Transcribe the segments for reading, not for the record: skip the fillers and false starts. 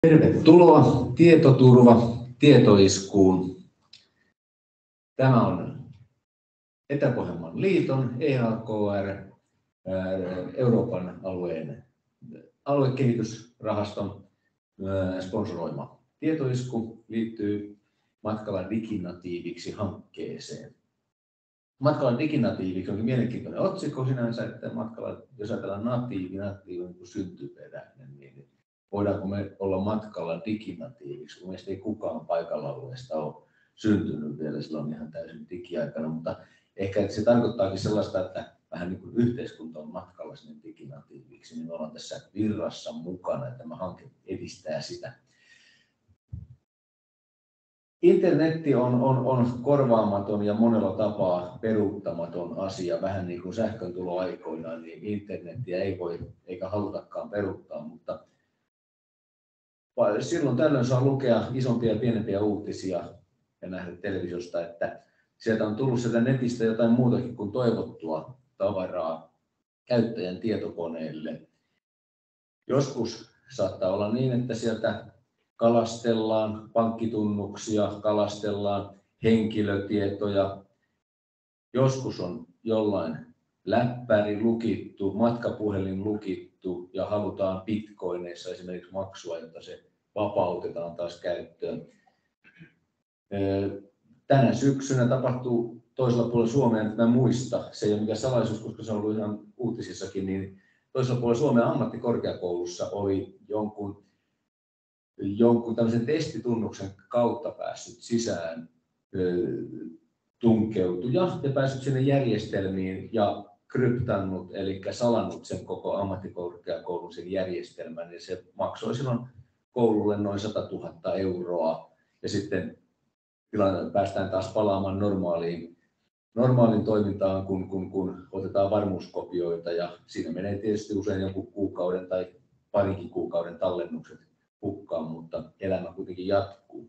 Tervetuloa Tietoturva tietoiskuun. Tämä on Etelä-Pohjanmaan liiton EAKR Euroopan alueen aluekehitysrahaston sponsoroima tietoisku liittyy Matkalla diginatiiviksi hankkeeseen. Matkalla diginatiiviksi onkin mielenkiintoinen otsikko sinänsä, että matkalla, jos ajatellaan natiivi on niin kuin syntyperäinen, niin voidaanko me olla matkalla diginatiiviksi, kun meistä ei kukaan paikalla alueesta ole syntynyt vielä silloin ihan täysin digiaikana, mutta ehkä se tarkoittaakin sellaista, että vähän niin kuin yhteiskunta on matkalla sinne diginatiiviksi, niin me ollaan tässä virrassa mukana, että tämä hanke edistää sitä. Internetti on korvaamaton ja monella tapaa peruuttamaton asia, vähän niin kuin sähkön tuloaikoinaan, niin internetiä ei voi eikä halutakaan peruuttaa, mutta silloin tällöin saa lukea isompia ja pienempiä uutisia ja nähdä televisiosta, että sieltä on tullut sieltä netistä jotain muutakin kuin toivottua tavaraa käyttäjän tietokoneelle. Joskus saattaa olla niin, että sieltä kalastellaan pankkitunnuksia, kalastellaan henkilötietoja. Joskus on jollain läppäri lukittu, matkapuhelin lukittu ja halutaan bitcoineissa esimerkiksi maksua, jotta se vapautetaan taas käyttöön. Tänä syksynä tapahtuu toisella puolella Suomea, nyt mä muista, se ei ole mikään salaisuus, koska se on ollut ihan uutisissakin, niin toisella puolella Suomen ammattikorkeakoulussa oli jonkun tämmöisen testitunnuksen kautta päässyt sisään tunkeutuja ja päässyt sinne järjestelmiin ja kryptannut, eli salannut sen koko ammattikorkeakoulun sen järjestelmän, ja se maksoi silloin koululle noin 100 000 euroa, ja sitten päästään taas palaamaan normaaliin toimintaan, kun otetaan varmuuskopioita, ja siinä menee tietysti usein joku kuukauden tai parinkin kuukauden tallennukset hukkaan, mutta elämä kuitenkin jatkuu.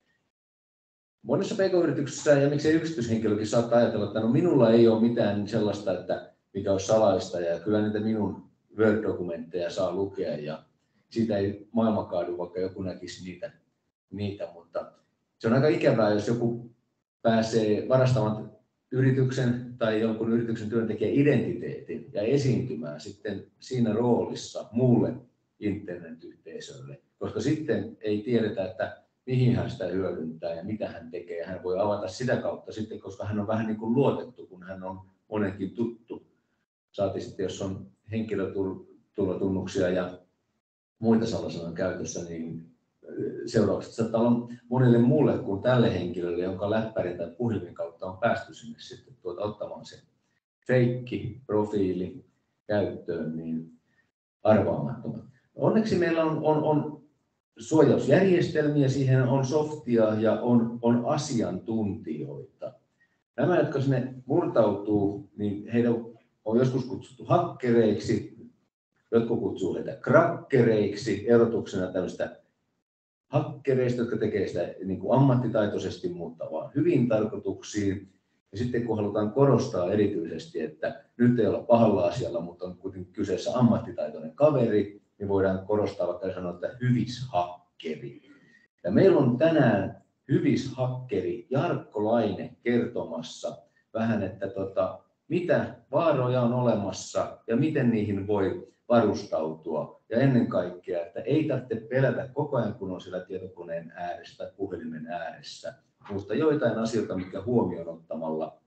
Monessa pk-yrityksessä ja miksei yksityishenkilökin saattaa ajatella, että no minulla ei ole mitään sellaista, että mikä olisi salaista, ja kyllä niitä minun Word-dokumentteja saa lukea ja siitä ei maailma kaadu, vaikka joku näkisi niitä, mutta se on aika ikävää, jos joku pääsee varastamaan yrityksen tai jonkun yrityksen työntekijän identiteetin ja esiintymään sitten siinä roolissa muulle internetyhteisölle, koska sitten ei tiedetä, että mihin hän sitä hyödyntää ja mitä hän tekee. Hän voi avata sitä kautta sitten, koska hän on vähän niin kuin luotettu, kun hän on monenkin tuttu. Saati sitten, jos on henkilötulotunnuksia ja muita salasanan käytössä, niin seuraukset saattaa olla monelle muulle kuin tälle henkilölle, jonka läppärin tai puhelimen kautta on päästy sinne sitten ottamaan se feikki profiili käyttöön, niin arvaamattomat. Onneksi meillä on suojausjärjestelmiä, siihen on softia ja on asiantuntijoita. Nämä, jotka sinne murtautuu, niin heidän on joskus kutsuttu hakkereiksi, jotkut kutsuu heitä krakkereiksi, erotuksena tämmöistä hakkereista, jotka tekee sitä niin kuin ammattitaitoisesti, mutta vaan hyvin tarkoituksiin. Ja sitten kun halutaan korostaa erityisesti, että nyt ei olla pahalla asialla, mutta on kuitenkin kyseessä ammattitaitoinen kaveri, niin voidaan korostaa vaikka sanoa, että hyvishakkeri. Ja meillä on tänään hyvishakkeri Jarkko Laine kertomassa vähän, että mitä vaaroja on olemassa ja miten niihin voi varustautua. Ja ennen kaikkea, että ei tarvitse pelätä koko ajan, kun on siellä tietokoneen ääressä tai puhelimen ääressä, mutta joitain asioita, mitkä huomioon ottamalla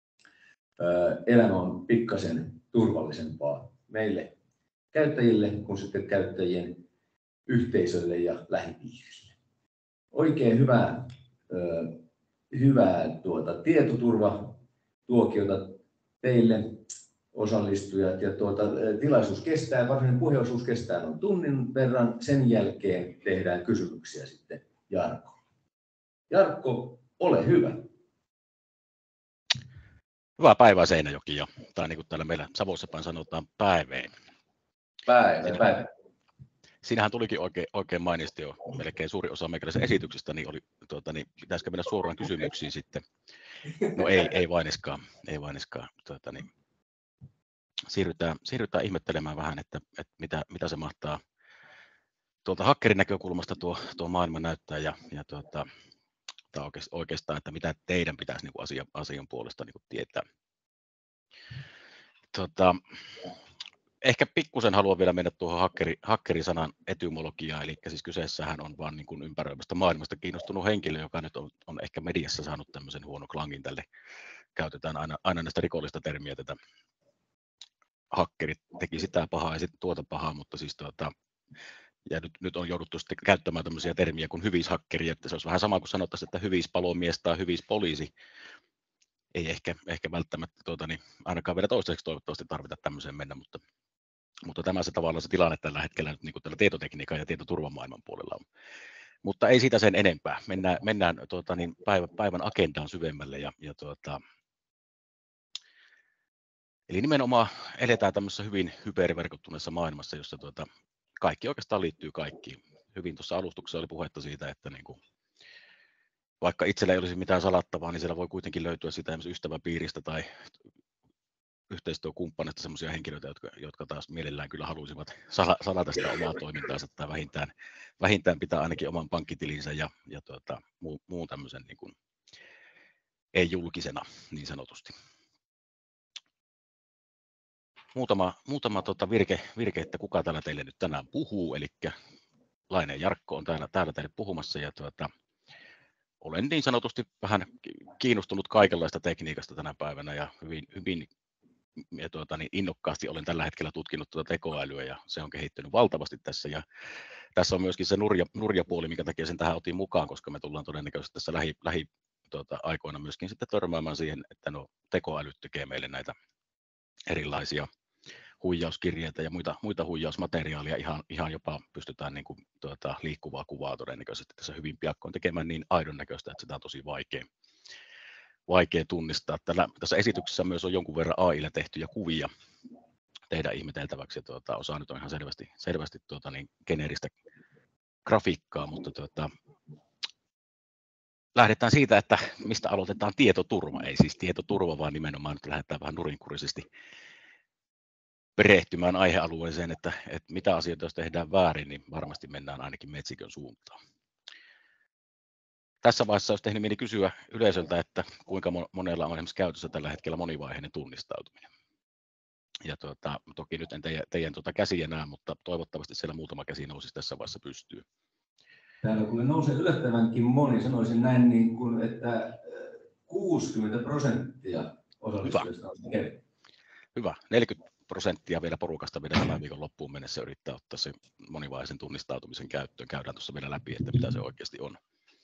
elämä on pikkasen turvallisempaa meille käyttäjille kuin sitten käyttäjien yhteisölle ja lähipiirille. Oikein hyvää tietoturvatuokiota teille osallistujat, ja tilaisuus kestää, varsinainen puheosuus kestää noin tunnin verran, sen jälkeen tehdään kysymyksiä sitten Jarkolle. Jarkko, ole hyvä. Hyvää päivää Seinäjoki, tai niin kuin täällä meillä Savossa päin sanotaan, päiveen. Päivä. Siinähän tulikin oikein mainisti jo, melkein suuri osa meikäläisen esityksestä, niin oli, pitäisikö mennä suoraan kysymyksiin sitten? No ei vainiskaan. Siirrytään ihmettelemään vähän, että mitä se mahtaa tuolta hakkerin näkökulmasta tuo maailma näyttää ja oikeastaan, että mitä teidän pitäisi niin asian puolesta niin tietää. Ehkä pikkusen haluan vielä mennä tuohon hakkerisanan etymologiaan, eli siis kyseessähän on vain niin ympäröivästä maailmasta kiinnostunut henkilö, joka nyt on ehkä mediassa saanut tämmöisen huono klangin tälle. Käytetään aina näistä rikollista termiä tätä hakkerit teki sitä pahaa ja sitten tuota pahaa, mutta siis ja nyt on jouduttu sitten käyttämään tämmöisiä termiä kuin hyvishakkeri, että se olisi vähän sama kuin sanottaisiin, että hyvispalomies tai hyvispoliisi. Ei ehkä välttämättä ainakaan vielä toistaiseksi toivottavasti tarvita tämmöiseen mennä, mutta tämä se tavallaan se tilanne tällä hetkellä nyt niin kuin tällä tietotekniikan ja tietoturvamaailman puolella on. Mutta ei siitä sen enempää. Mennään päivän agendaan syvemmälle eli nimenomaan eletään tämmöisessä hyvin hyperverkottuneessa maailmassa, jossa kaikki oikeastaan liittyy kaikkiin. Hyvin tuossa alustuksessa oli puhetta siitä, että niin kuin, vaikka itsellä ei olisi mitään salattavaa, niin siellä voi kuitenkin löytyä sitä ystäväpiiristä tai yhteistyökumppaneista sellaisia henkilöitä, jotka taas mielellään kyllä haluaisivat salata sitä omaa toimintaansa tai vähintään pitää ainakin oman pankkitilinsä ja muun tämmöisen niin kuin, ei julkisena niin sanotusti. Muutama virke, että kuka täällä teille nyt tänään puhuu, eli Laineen Jarkko on täällä teille puhumassa ja olen niin sanotusti vähän kiinnostunut kaikenlaista tekniikasta tänä päivänä ja hyvin innokkaasti olen tällä hetkellä tutkinut tekoälyä ja se on kehittynyt valtavasti tässä ja tässä on myöskin se nurja puoli, minkä takia sen tähän otin mukaan, koska me tullaan todennäköisesti tässä aikoina myöskin sitten törmäämään siihen, että tekoälyt tekee meille näitä erilaisia huijauskirjeitä ja muita huijausmateriaalia, ihan jopa pystytään niin kuin, liikkuvaa kuvaa todennäköisesti tässä hyvin piakkoin tekemään niin aidon näköistä, että sitä on tosi vaikea tunnistaa. Tässä esityksessä myös on jonkun verran AI:lla tehtyjä kuvia tehdä ihmeteltäväksi, ja osa nyt on ihan selvästi geneeristä grafiikkaa, mutta lähdetään siitä, että mistä aloitetaan tietoturva, ei siis tietoturva, vaan nimenomaan nyt lähdetään vähän nurinkurisesti perehtymään aihealueeseen, että mitä asioita jos tehdään väärin, niin varmasti mennään ainakin metsikön suuntaan. Tässä vaiheessa olisi tehnyt mieli kysyä yleisöltä, että kuinka monella on esimerkiksi käytössä tällä hetkellä monivaiheinen tunnistautuminen. Ja toki nyt en teidän käsiä näe, mutta toivottavasti siellä muutama käsi nousisi tässä vaiheessa pystyyn. Täällä kun nousee yllättävänkin moni, sanoisin näin, niin kuin, että 60% osallistujista on kävi. Hyvä. 40% vielä porukasta vielä tämän viikon loppuun mennessä yrittää ottaa se monivaiheisen tunnistautumisen käyttöön. Käydään tuossa vielä läpi, että mitä se oikeasti on.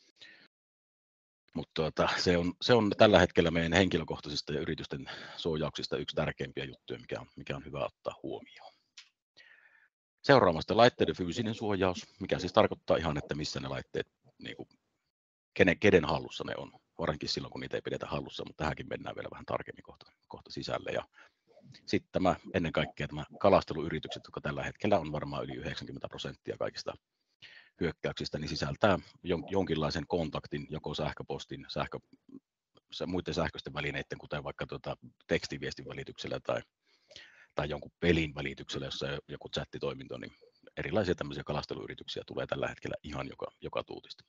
Mutta se on tällä hetkellä meidän henkilökohtaisista ja yritysten suojauksista yksi tärkeimpiä juttuja, mikä on hyvä ottaa huomioon. Seuraavasta laitteiden fyysinen suojaus, mikä siis tarkoittaa ihan, että missä ne laitteet, niin kuin, kenen hallussa ne on, varsinkin silloin, kun niitä ei pidetä hallussa, mutta tähänkin mennään vielä vähän tarkemmin kohta sisälle. Ja sitten ennen kaikkea tämä kalasteluyritykset, jotka tällä hetkellä on varmaan yli 90% kaikista hyökkäyksistä, niin sisältää jonkinlaisen kontaktin, joko sähköpostin, muiden sähköisten välineiden, kuten vaikka tekstiviestin välityksellä tai jonkun pelin välityksellä, jossa on joku chattitoiminto, niin erilaisia tämmöisiä kalasteluyrityksiä tulee tällä hetkellä ihan joka tuutista.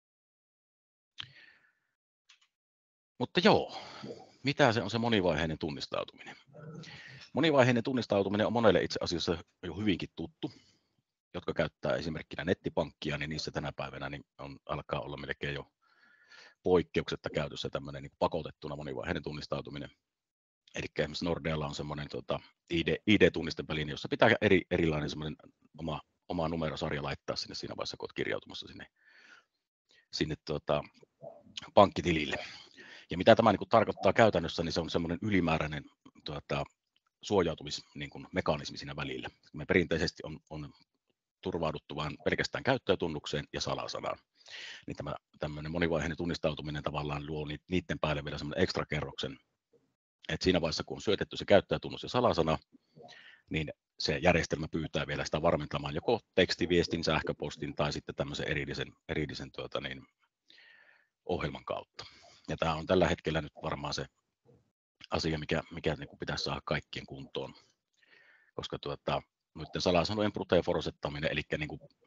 Mutta joo, mitä se on se monivaiheinen tunnistautuminen? Monivaiheinen tunnistautuminen on monelle itse asiassa jo hyvinkin tuttu, jotka käyttää esimerkkinä nettipankkia, niin niissä tänä päivänä niin alkaa olla melkein jo poikkeuksetta käytössä tämmöinen niin pakotettuna monivaiheinen tunnistautuminen. Eli esimerkiksi Nordealla on semmoinen ID-tunnisteväline, jossa pitää erilainen semmoinen oma numerosarja laittaa sinne siinä vaiheessa, kun olet kirjautumassa sinne pankkitilille. Ja mitä tämä niin tarkoittaa käytännössä, niin se on semmoinen ylimääräinen suojautumismekanismi siinä välillä. Me perinteisesti on turvauduttu vain pelkästään käyttäjätunnukseen ja salasanaan. Niin tämä tämmöinen monivaiheinen tunnistautuminen tavallaan luo niiden päälle vielä semmoinen ekstra kerroksen, että siinä vaiheessa, kun on syötetty se käyttäjätunnus ja salasana, niin se järjestelmä pyytää vielä sitä varmentamaan joko tekstiviestin, sähköpostin tai sitten tämmöisen erillisen ohjelman kautta. Ja tämä on tällä hetkellä nyt varmaan se asia, mikä niin kuin pitäisi saada kaikkien kuntoon, koska noiden salasanojen brute force-settaminen, eli niin kuin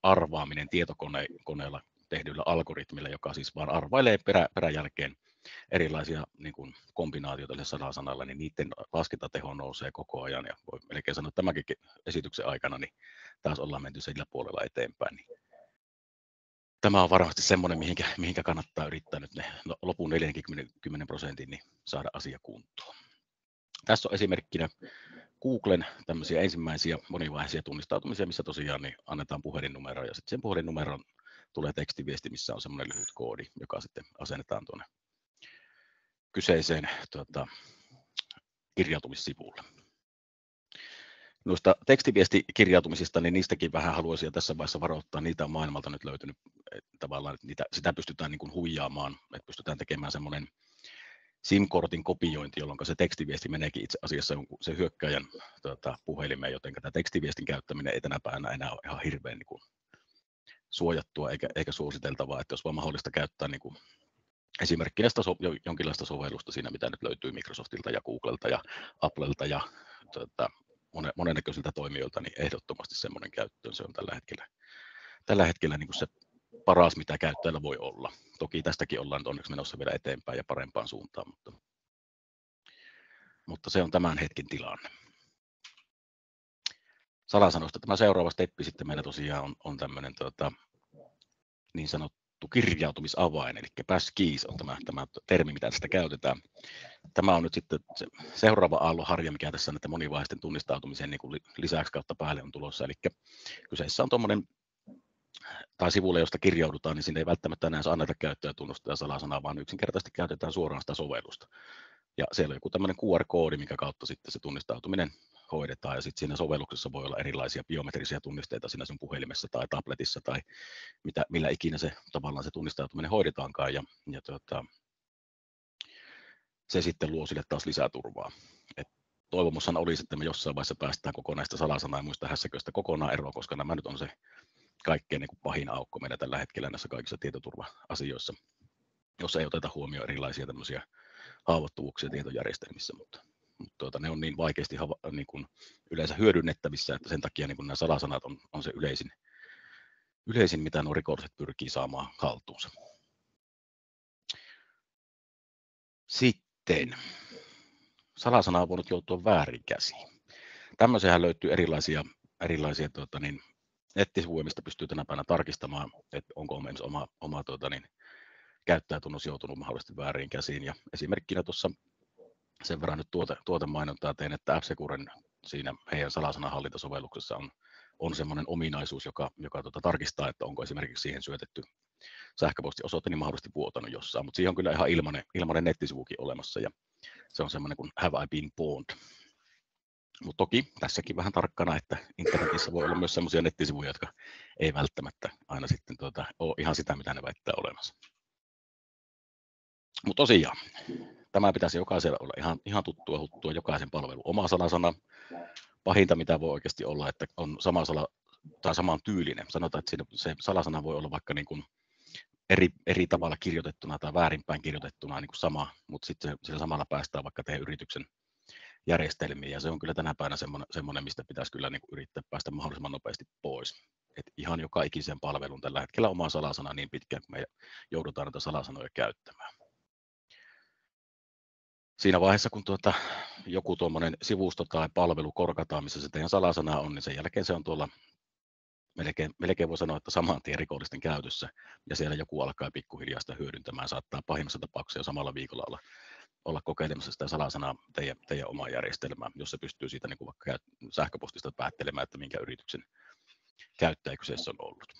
arvaaminen tietokoneella tehdyllä algoritmilla, joka siis vaan arvailee peräjälkeen erilaisia niin kuin kombinaatioita sillä salasanalla, niin niiden laskentateho nousee koko ajan, ja voi melkein sanoa, että tämänkin esityksen aikana niin taas ollaan menty sillä puolella eteenpäin. Niin tämä on varmasti semmoinen, mihinkä kannattaa yrittää nyt ne lopun 40% niin saada asia kuntoon. Tässä on esimerkkinä Googlen tämmöisiä ensimmäisiä monivaiheisia tunnistautumisia, missä tosiaan niin annetaan puhelinnumero, ja sitten sen puhelinnumeron tulee tekstiviesti, missä on semmoinen lyhyt koodi, joka sitten asennetaan tuonne kyseiseen kirjautumissivulle. Noista tekstiviestikirjautumisista, niin niistäkin vähän haluaisin tässä vaiheessa varoittaa. Niitä on maailmalta nyt löytynyt tavallaan, että sitä pystytään niin kuin huijaamaan, että pystytään tekemään semmoinen SIM-kortin kopiointi, jolloin se tekstiviesti meneekin itse asiassa se hyökkäjän puhelimeen, joten tämä tekstiviestin käyttäminen ei tänä päivänä enää ole ihan hirveän niin kuin suojattua eikä suositeltavaa, että jos vaan mahdollista käyttää niin kuin esimerkkinä jonkinlaista sovellusta siinä, mitä nyt löytyy Microsoftilta ja Googlelta ja Applelta ja monennäköisiltä toimijoilta, niin ehdottomasti semmoinen käyttöön. Se on tällä hetkellä niin kuin se paras, mitä käyttäjällä voi olla. Toki tästäkin ollaan nyt onneksi menossa vielä eteenpäin ja parempaan suuntaan, mutta se on tämän hetken tilanne. Salasanoista tämä seuraava steppi sitten meillä tosiaan on tämmöinen niin sanottu kirjautumisavain, eli passkeys on tämä termi, mitä tästä käytetään. Tämä on nyt sitten se seuraava aallonharja, mikä tässä näiden monivaiheisten tunnistautumisen niin kuin lisäksi kautta päälle on tulossa. Eli kyseessä on tuommoinen, tai sivulle, josta kirjaudutaan, niin sinne ei välttämättä enää saa anneta käyttäjätunnusta ja salasanaa, vaan yksinkertaisesti käytetään suoraan sitä sovellusta. Ja siellä on joku tämmöinen QR-koodi, minkä kautta sitten se tunnistautuminen hoidetaan, ja sitten siinä sovelluksessa voi olla erilaisia biometrisiä tunnisteita siinä sun puhelimessa tai tabletissa tai millä ikinä se tavallaan se tunnistautuminen hoidetaankaan, ja se sitten luo sille taas lisää turvaa. Et toivomushan olisi, että me jossain vaiheessa päästään kokonaista salasanaa ja muista hässäköistä kokonaan eroon, koska nämä nyt on se kaikkein niin kuin pahin aukko meidän tällä hetkellä näissä kaikissa tietoturva-asioissa, jos ei oteta huomioon erilaisia tämmöisiä haavoittuvuuksia tietojärjestelmissä, mutta ne on niin vaikeasti niin kuin yleensä hyödynnettävissä, että sen takia niin kuin nämä salasanat on se yleisin, mitä nuo rikolliset pyrkii saamaan haltuunsa. Sitten salasana on voinut joutua väärin käsiin. Tämmöisenhän löytyy erilaisia nettisivuja, mistä pystyy tänä päivänä tarkistamaan, että onko oma käyttäjätunnus joutunut mahdollisesti väärin käsiin. Ja esimerkkinä tuossa sen verran nyt tuotemainontaa tein, että F-Securen siinä heidän salasanahallintasovelluksessa on semmoinen ominaisuus, joka tarkistaa, että onko esimerkiksi siihen syötetty sähköpostiosoite niin mahdollisesti vuotanut jossain, mutta siihen on kyllä ihan ilmainen nettisivukin olemassa, ja se on semmoinen kuin Have I Been Pwned. Mutta toki tässäkin vähän tarkkana, että internetissä voi olla myös semmoisia nettisivuja, jotka ei välttämättä aina sitten ole ihan sitä, mitä ne väittää olemassa. Mutta tosiaan, tämä pitäisi jokaisella olla ihan tuttua jokaisen palvelun oma salasana. Pahinta, mitä voi oikeasti olla, että on saman tyylinen. Sanotaan, että se salasana voi olla vaikka niin kuin eri tavalla kirjoitettuna tai väärinpäin kirjoitettuna niin kuin sama, mutta sitten sillä samalla päästään vaikka teidän yrityksen järjestelmiin, ja se on kyllä tänä päivänä semmoinen, mistä pitäisi kyllä niin kuin yrittää päästä mahdollisimman nopeasti pois. Et ihan joka ikisen palvelun tällä hetkellä oma salasana niin pitkään, kun me joudutaan näitä salasanoja käyttämään. Siinä vaiheessa, kun joku tuommoinen sivusto tai palvelu korkataan, missä se teidän salasana on, niin sen jälkeen se on tuolla melkein voi sanoa, että saman tien rikollisten käytössä, ja siellä joku alkaa pikkuhiljaa sitä hyödyntämään, saattaa pahimmassa tapauksessa jo samalla viikolla olla kokeilemassa sitä salasanaa teidän omaa järjestelmää, jos se pystyy siitä niin kuin vaikka sähköpostista päättelemään, että minkä yrityksen käyttäjä kyseessä on ollut.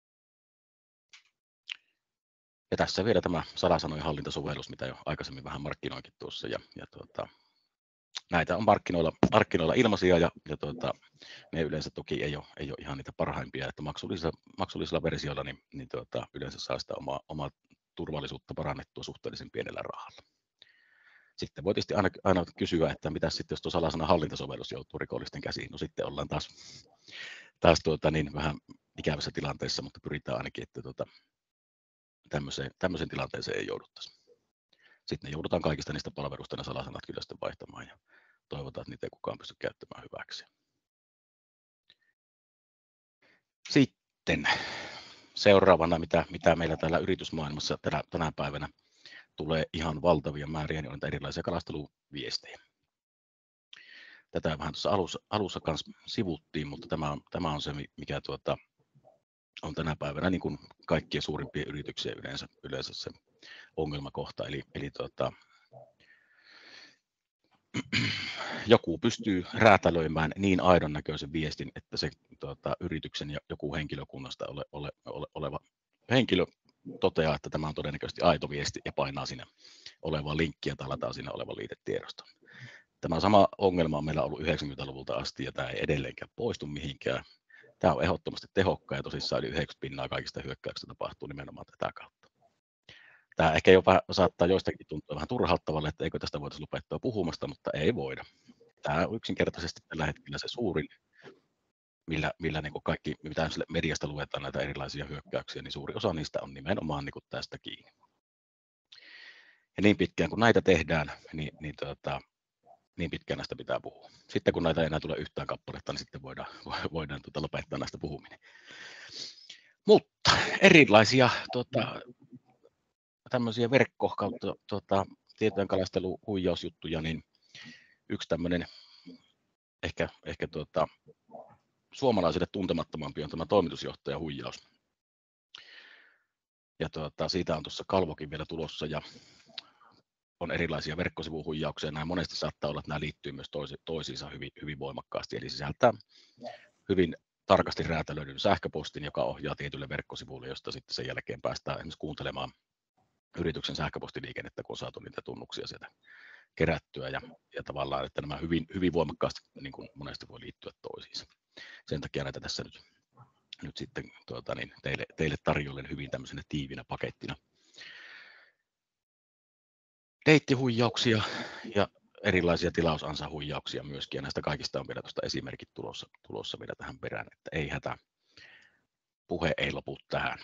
Ja tässä vielä tämä salasanojen hallintasovellus, mitä jo aikaisemmin vähän markkinoinkin tuossa, ja näitä on markkinoilla ilmaisia, ja ne yleensä toki ei ole ihan niitä parhaimpia, että maksullisilla versioilla niin yleensä saa sitä omaa turvallisuutta parannettua suhteellisen pienellä rahalla. Sitten voi tietysti aina kysyä, että mitä sitten, jos tuo salasanan hallintasovellus joutuu rikollisten käsiin. No sitten ollaan taas vähän ikävässä tilanteessa, mutta pyritään ainakin, että tämmöiseen tilanteeseen ei jouduttaisi. Sitten ne joudutaan kaikista niistä palveluista ne salasanat kyllä sitten vaihtamaan, ja toivotaan, että niitä ei kukaan pysty käyttämään hyväksi. Sitten Sitten seuraavana, mitä meillä täällä yritysmaailmassa tänä päivänä tulee ihan valtavia määriä, niin on erilaisia kalasteluviestejä. Tätä vähän tuossa alussa kanssa sivuttiin, mutta tämä on se, mikä on tänä päivänä niin kuin kaikkien suurimpien yrityksien yleensä se ongelmakohta. Eli joku pystyy räätälöimään niin aidon näköisen viestin, että se yrityksen ja joku henkilökunnasta oleva henkilö toteaa, että tämä on todennäköisesti aito viesti ja painaa siinä olevaa linkkiä tai lataa siinä olevan liitetiedoston. Tämä sama ongelma on meillä ollut 90-luvulta asti ja tämä ei edelleenkään poistu mihinkään. Tämä on ehdottomasti tehokkaan ja tosissaan yli 90% kaikista hyökkäyksistä tapahtuu nimenomaan tätä kautta. Tämä ehkä jopa saattaa joistakin tuntua vähän turhauttavalle, että eikö tästä voitaisiin lopettaa puhumasta, mutta ei voida. Tämä on yksinkertaisesti tällä hetkellä se suurin, millä niin kuin kaikki, mitä mediasta luetaan näitä erilaisia hyökkäyksiä, niin suuri osa niistä on nimenomaan niin kuin tästä kiinni. Ja niin pitkään kun näitä tehdään, niin pitkään näistä pitää puhua. Sitten kun näitä ei enää tule yhtään kappaletta, niin sitten voidaan lopettaa näistä puhuminen. Mutta erilaisia tämmöisiä verkko- kautta tietojenkalastelu-huijausjuttuja, niin yksi tämmöinen ehkä suomalaisille tuntemattomampi on tämä toimitusjohtajahuijaus. Ja siitä on tuossa kalvokin vielä tulossa ja on erilaisia verkkosivuhuijauksia. Nämä monesti saattaa olla, että nämä liittyy myös toisiinsa hyvin voimakkaasti, eli sisältää hyvin tarkasti räätälöidyn sähköpostin, joka ohjaa tietylle verkkosivuille, josta sitten sen jälkeen päästään esimerkiksi kuuntelemaan yrityksen sähköpostiliikennettä, kun on saatu niitä tunnuksia sieltä kerättyä ja tavallaan, että nämä hyvin voimakkaasti niin kuin monesti voi liittyä toisiinsa. Sen takia näitä tässä nyt sitten teille tarjoilen hyvin tämmöisenä tiivinä pakettina. Deittihuijauksia ja erilaisia tilausansahuijauksia myöskin, ja näistä kaikista on vielä tuosta esimerkit tulossa vielä tähän perään, että ei hätä, puhe ei lopu tähän.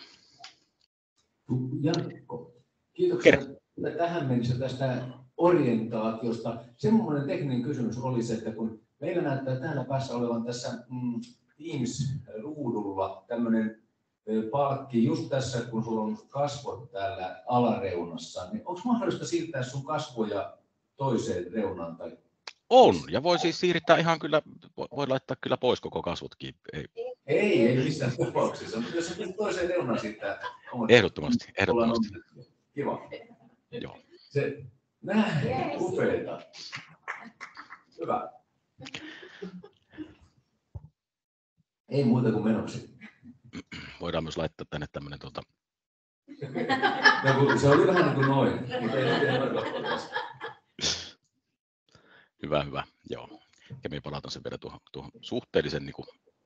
Jarkko, kiitoksia tähän mennessä tästä orientaatiosta. Semmoinen tekninen kysymys oli se, että kun meillä näyttää täällä päässä olevan tässä Teams-ruudulla tämmöinen palkki just tässä, kun sulla on kasvot täällä alareunassa, niin onko mahdollista siirtää sun kasvoja toiseen reunaan? Tai on, ja voi siis siirtää ihan kyllä, voi laittaa kyllä pois koko kasvotkin. Ei missään tapauksessa, mutta jos on toiseen reunaan siirtää. Ehdottomasti. Kiva. Joo. Se näin, upeeta. Hyvä. Ei muuta kuin menoksi. Voidaan myös laittaa tänne tämmöinen No, se oli vähän niin kuin noin, mutta ei Hyvä. Joo. Ja minä palautan sen vielä tuohon suhteellisen niin kuin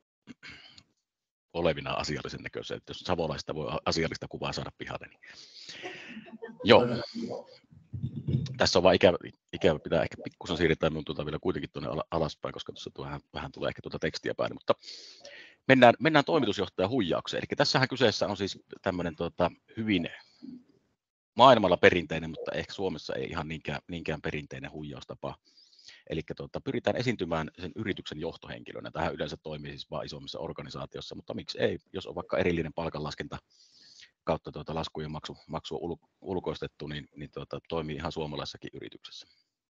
olevina asiallisen näköiseen, että jos savolaista voi asiallista kuvaa saada pihalle. Niin. Joo. Tässä on vaan ikävä pitää ehkä pikkusen siirtää minun vielä kuitenkin tuonne alaspäin, koska tuossa vähän tulee ehkä tekstiä päälle, mutta mennään toimitusjohtajahuijaukseen. Eli tässähän kyseessä on siis tämmöinen hyvin maailmalla perinteinen, mutta ehkä Suomessa ei ihan niinkään perinteinen huijaustapa. Eli pyritään esiintymään sen yrityksen johtohenkilönä. Tähän yleensä toimii siis vain isommissa organisaatioissa, mutta miksi ei, jos on vaikka erillinen palkanlaskenta kautta laskujen maksua ulkoistettu, niin toimii ihan suomalaisessakin yrityksessä.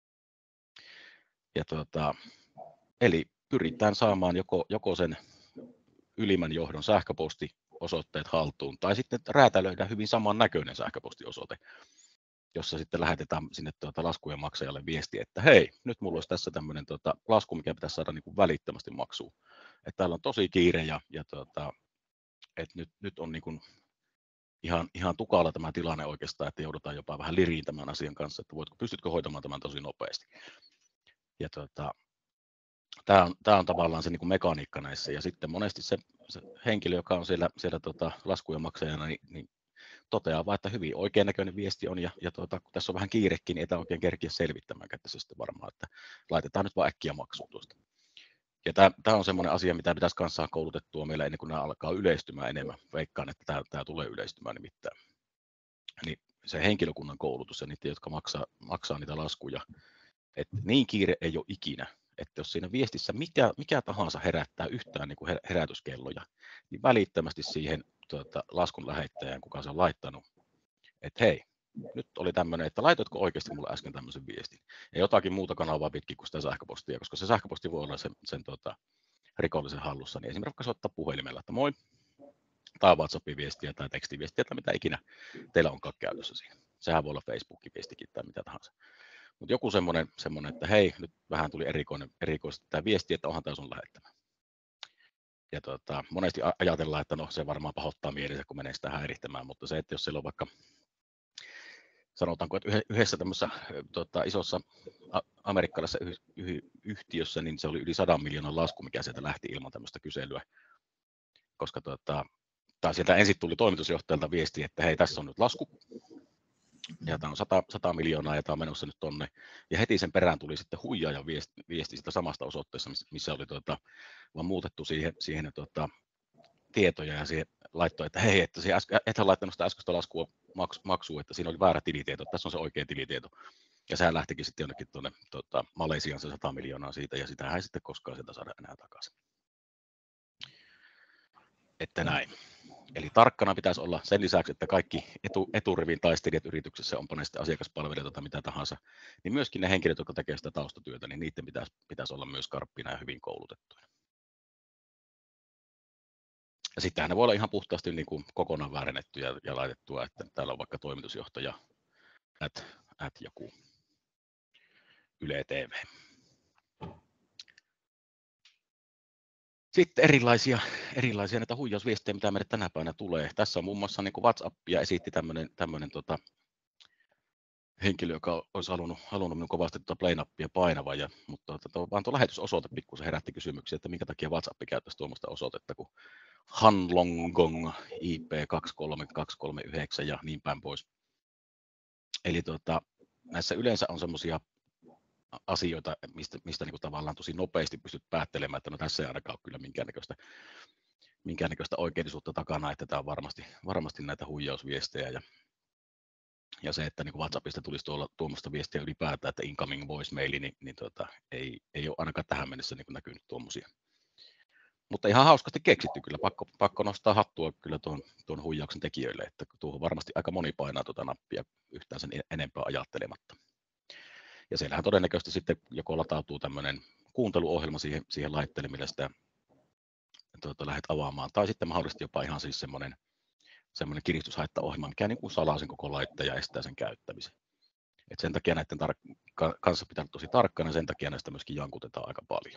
Ja eli pyritään saamaan joko sen ylimmän johdon sähköpostiosoitteet haltuun, tai sitten räätälöidään hyvin samannäköinen sähköpostiosoite, jossa sitten lähetetään sinne laskujen maksajalle viesti, että hei, nyt mulla olisi tässä tämmöinen lasku, mikä pitäisi saada niin kuin välittömästi maksuun. Että täällä on tosi kiire ja että nyt on niin kuin ihan tukala tämä tilanne oikeastaan, että joudutaan jopa vähän liriin tämän asian kanssa, että pystytkö hoitamaan tämän tosi nopeasti. Ja tämä on tavallaan se niin kuin mekaniikka näissä, ja sitten monesti se henkilö, joka on siellä laskujen maksajana, niin toteaa vain, että hyvin oikean näköinen viesti on, ja kun tässä on vähän kiirekin, niin ei oikein kerkiä selvittämään, että se sitten varmaan, että laitetaan nyt vaan äkkiä maksuun tuosta. Ja tämä on semmoinen asia, mitä pitäisi kanssa saada koulutettua meillä ennen kuin nämä alkaa yleistymään enemmän. Veikkaan, että tämä tulee yleistymään nimittäin. Niin se henkilökunnan koulutus ja niitä, jotka maksaa niitä laskuja, että niin kiire ei ole ikinä, että jos siinä viestissä mikä tahansa herättää yhtään niin kuin herätyskelloja, niin välittömästi siihen laskun lähettäjään, kuka se on laittanut, että hei, nyt oli tämmöinen, että laitoitko oikeasti mulle äsken tämmöisen viestin. Ja jotakin muuta kanavaa pitkin kuin sitä sähköpostia, koska se sähköposti voi olla sen rikollisen hallussa, niin esimerkiksi vaikka soittaa puhelimella, että moi, tai WhatsApp-viestiä tai tekstiviestiä tai mitä ikinä teillä onkaan käytössä siinä. Sehän voi olla Facebook-viestikin tai mitä tahansa. Mutta joku semmoinen, että hei, nyt vähän tuli erikoisesti tämä viesti, että onhan tämä sun lähettämä. Ja monesti ajatellaan, että no se varmaan pahoittaa mielensä, kun menee sitä häirittämään, mutta se, että jos siellä on vaikka, sanotaanko, että yhdessä tämmöisessä isossa amerikkalaisessa yhtiössä, niin se oli yli 100 miljoonan lasku, mikä sieltä lähti ilman tämmöistä kyselyä, koska tai sieltä ensin tuli toimitusjohtajalta viesti, että hei, tässä on nyt lasku, ja tämä on 100 miljoonaa, ja tämä on menossa nyt tonne, ja heti sen perään tuli sitten huijaajan viesti sitä samasta osoitteessa, missä oli vaan muutettu siihen tietoja, ja siihen laittoi, että hei, että ethän laittanut sitä äskeistä laskua maksuun, että siinä oli väärä tilitieto, tässä on se oikea tilitieto, ja sehän lähtikin sitten jonnekin tuonne Malesiaan se 100 miljoonaa siitä, ja sitä ei sitten koskaan sieltä saada enää takaisin. Että näin. Eli tarkkana pitäisi olla sen lisäksi, että kaikki eturivin taistelijat yrityksessä, onpa ne sitten asiakaspalvelijoita tai mitä tahansa, niin myöskin ne henkilöt, jotka tekevät sitä taustatyötä, niin niiden pitäisi olla myös skarppina ja hyvin koulutettuja. Ja sittenhän ne voi olla ihan puhtaasti niin kuin kokonaan väärennetty ja laitettua, että täällä on vaikka toimitusjohtaja at joku Yle TV. Sitten erilaisia näitä huijausviestejä, mitä meille tänä päivänä tulee. Tässä on muun muassa niin kuin WhatsAppia esitti tämmöinen henkilö, joka olisi halunnut minun kovasti play-nappia painava, mutta vaan tuo lähetysosoite pikkusen herätti kysymyksiä, että minkä takia WhatsApp käyttäisi tuommoista osoitetta kuin Hanlonggong IP23239 ja niin päin pois. Eli näissä yleensä on semmoisia asioita, mistä niin kuin tavallaan tosi nopeasti pystyt päättelemään, että no tässä ei ainakaan ole kyllä minkäännäköistä oikeellisuutta takana, että tämä on varmasti näitä huijausviestejä. Ja se, että niin kuin WhatsAppista tulisi tuommoista viestiä ylipäätään, että incoming voicemaili, niin ei ole ainakaan tähän mennessä niin kuin näkynyt tuommoisia. Mutta ihan hauskasti keksitty kyllä, pakko nostaa hattua kyllä tuon huijauksen tekijöille, että tuohon varmasti aika moni painaa tuota nappia yhtään sen enempää ajattelematta. Ja siellähän todennäköisesti sitten joko latautuu tämmöinen kuunteluohjelma siihen laitteelle, millä sitä lähdet avaamaan, tai sitten mahdollisesti jopa ihan siis semmoinen kiristyshaittaohjelma, mikä niin kuin salaa sen koko laitteen ja estää sen käyttämisen. Et sen takia näiden kanssa pitää olla tosi tarkkana, ja sen takia näistä myöskin jankutetaan aika paljon.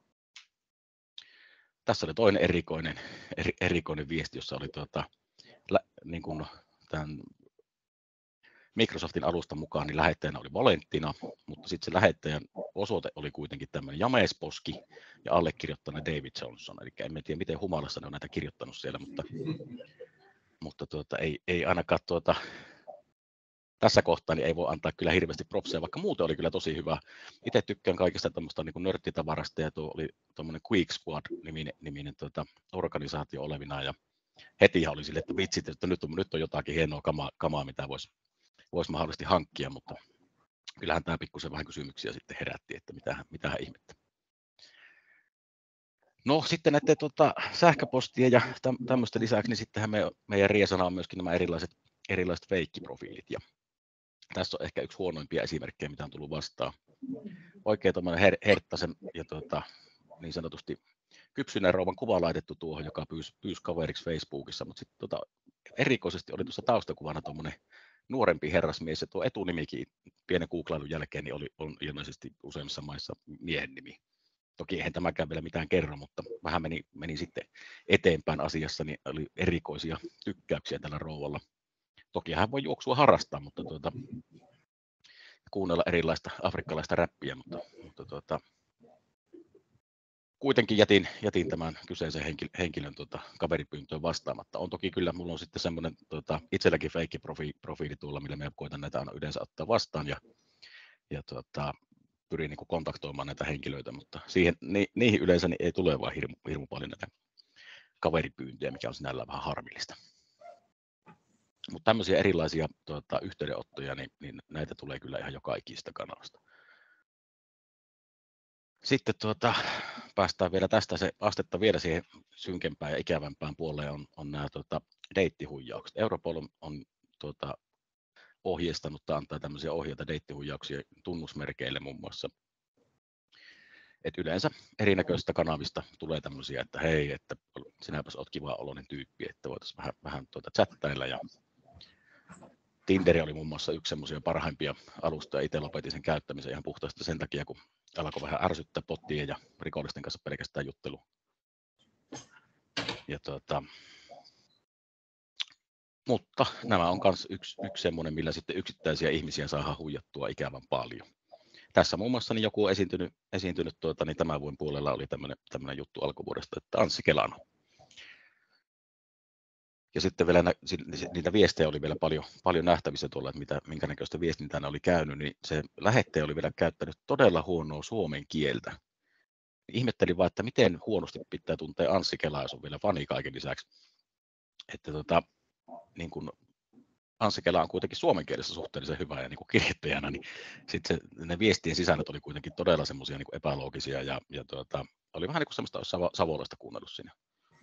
Tässä oli toinen erikoinen viesti, jossa oli niin kuin tämän Microsoftin alustan mukaan niin lähettäjänä oli Valentina, mutta sitten se lähettäjän osoite oli kuitenkin tämmöinen Jamesposki ja allekirjoittanut David Johnson. Eli en tiedä, miten humalassa ne on näitä kirjoittanut siellä, mutta ei ainakaan tässä kohtaa niin ei voi antaa kyllä hirveästi propseja, vaikka muuten oli kyllä tosi hyvä. Itse tykkään kaikista tämmöistä niin kuin nörttitavarasta, ja tuo oli tuommoinen Quick Squad-niminen organisaatio olevina, ja heti oli sille, että vitsit, että nyt on jotakin hienoa kamaa mitä voisi mahdollisesti hankkia, mutta kyllähän tämä pikkusen vähän kysymyksiä sitten herätti, että mitä ihmettä. No sitten näiden sähköpostien ja tämmöisten lisäksi, niin sittenhän meidän riesana on myöskin nämä erilaiset feikkiprofiilit. Ja tässä on ehkä yksi huonoimpia esimerkkejä, mitä on tullut vastaan. Oikein tuommoinen herttaisen ja niin sanotusti kypsyneen rouvan kuva laitettu tuohon, joka pyysi kaveriksi Facebookissa, mutta sitten erikoisesti oli tuossa taustakuvana tuommoinen nuorempi herrasmies, ja tuo etunimikin pienen googlailun jälkeen niin on ilmeisesti useimmissa maissa miehen nimi. Toki eihän tämäkään vielä mitään kerro, mutta vähän meni sitten eteenpäin asiassa, niin oli erikoisia tykkäyksiä tällä rouvalla. Toki hän voi juoksua harrastaa, mutta kuunnella erilaista afrikkalaista räppiä, mutta kuitenkin jätin tämän kyseisen henkilön kaveripyyntöön vastaamatta. On toki kyllä, mulla on sitten semmoinen itselläkin feikkiprofiili tuolla, millä me koitan näitä aina yleensä ottaa vastaan ja pyrin niin kuin kontaktoimaan näitä henkilöitä, mutta niihin yleensä niin ei tule vaan hirmu paljon näitä kaveripyyntöjä, mikä on sinällään vähän harmillista. Mutta tämmöisiä erilaisia yhteydenottoja, niin näitä tulee kyllä ihan joka ikistä kanavasta. Sitten päästään vielä tästä se astetta vielä siihen synkempään ja ikävämpään puoleen on nämä deittihuijaukset. Europol on ohjeistanut tai antaa tämmöisiä ohjeita deittihuijauksia tunnusmerkeille muun muassa. Et yleensä erinäköisistä kanavista tulee tämmöisiä, että hei, että sinäpäs oot kiva oloinen tyyppi, että voitaisiin vähän chattailla. Ja Tinderi oli muun muassa yksi semmoisia parhaimpia alustoja. Itse lopetin sen käyttämisen ihan puhtaasti sen takia, kun alkoi vähän ärsyttää bottien ja rikollisten kanssa pelkästään juttelu. Ja mutta nämä on myös yksi semmoinen, millä sitten yksittäisiä ihmisiä saadaan huijattua ikävän paljon. Tässä muun muassa niin joku on esiintynyt niin tämän vuoden puolella oli tämmöinen juttu alkuvuodesta, että Anssi Kelano. Ja sitten vielä niitä viestejä oli vielä paljon nähtävissä tuolla, että minkä näköistä viestintää ne oli käynyt, niin se lähettäjä oli vielä käyttänyt todella huonoa suomen kieltä. Ihmettelin vaan, että miten huonosti pitää tuntea Anssi Kelaa, jos on vielä fani kaiken lisäksi. Että niin kun Anssi Kela on kuitenkin suomen kielessä suhteellisen hyvä ja niin kuin kirjoittajana, niin sitten ne viestien sisällöt oli kuitenkin todella semmoisia niin kuin epäloogisia ja oli vähän niin kuin semmoista savolaista kuunnellut siinä.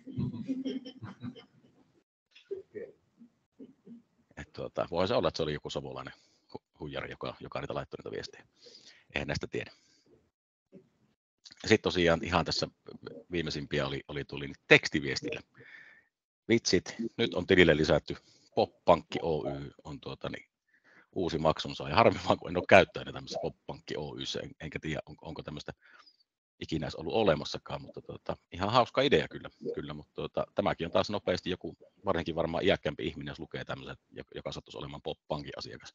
Voisi olla, että se oli joku savolainen huijari, joka niitä laittoi niitä viestejä. Eihän näistä tiedä. Sitten tosiaan ihan tässä viimeisimpiä tuli tekstiviestillä. Vitsit, nyt on tilille lisätty Pop-Pankki Oy on uusi maksunsaaja. Harmi vaan, kun en ole käyttänyt tämmöisessä Pop-Pankki Oyssä, enkä tiedä, onko tämmöistä ikinä edes ollut olemassakaan, mutta ihan hauska idea kyllä mutta tämäkin on taas nopeasti joku, varsinkin varmaan iäkkäämpi ihminen, jos lukee tämmöisen, joka sattuisi olemaan Pop-Pankin asiakas.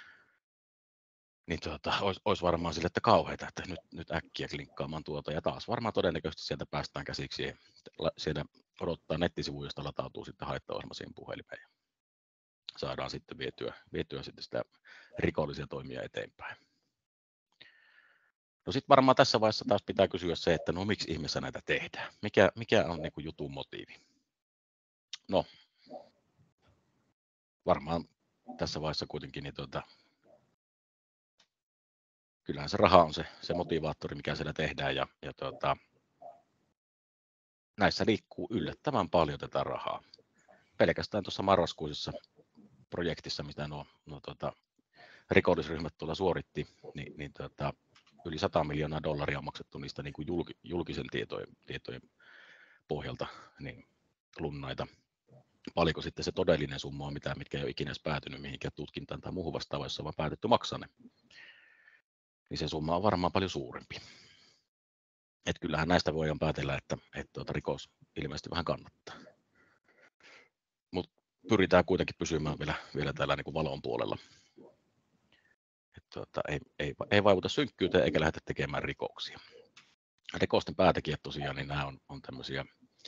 Niin olisi varmaan sille, että kauheita, että nyt äkkiä klinkkaamaan ja taas varmaan todennäköisesti sieltä päästään käsiksi ja sieltä odottaa nettisivuja, josta latautuu sitten haittaohjelma siihen puhelimeen ja saadaan sitten vietyä sitten sitä rikollisia toimia eteenpäin. No sitten varmaan tässä vaiheessa taas pitää kysyä se, että no miksi ihmeessä näitä tehdään? Mikä on niin kuin jutun motiivi? No, varmaan tässä vaiheessa kuitenkin niin kyllähän se raha on se motivaattori, mikä siellä tehdään ja näissä liikkuu yllättävän paljon tätä rahaa. Pelkästään tuossa marraskuisessa projektissa, mitä nuo rikollisryhmät tuolla suoritti, niin yli $100 miljoonaa on maksettu niistä niin kuin julkisen tietojen pohjalta niin lunnaita. Paljonko sitten se todellinen summa on, mitkä ei ole ikinä edes päätynyt mihinkään tutkintaan tai muuhun vastaavaan, jossa on vaan päätetty maksaa ne, niin se summa on varmaan paljon suurempi. Et kyllähän näistä voidaan päätellä, että rikos ilmeisesti vähän kannattaa. Mutta pyritään kuitenkin pysymään vielä täällä niin kuin valon puolella. Ei vaivuta synkkyyteen eikä lähdetä tekemään rikoksia. Rikosten päätekijät tosiaan, niin nämä on tämmöisiä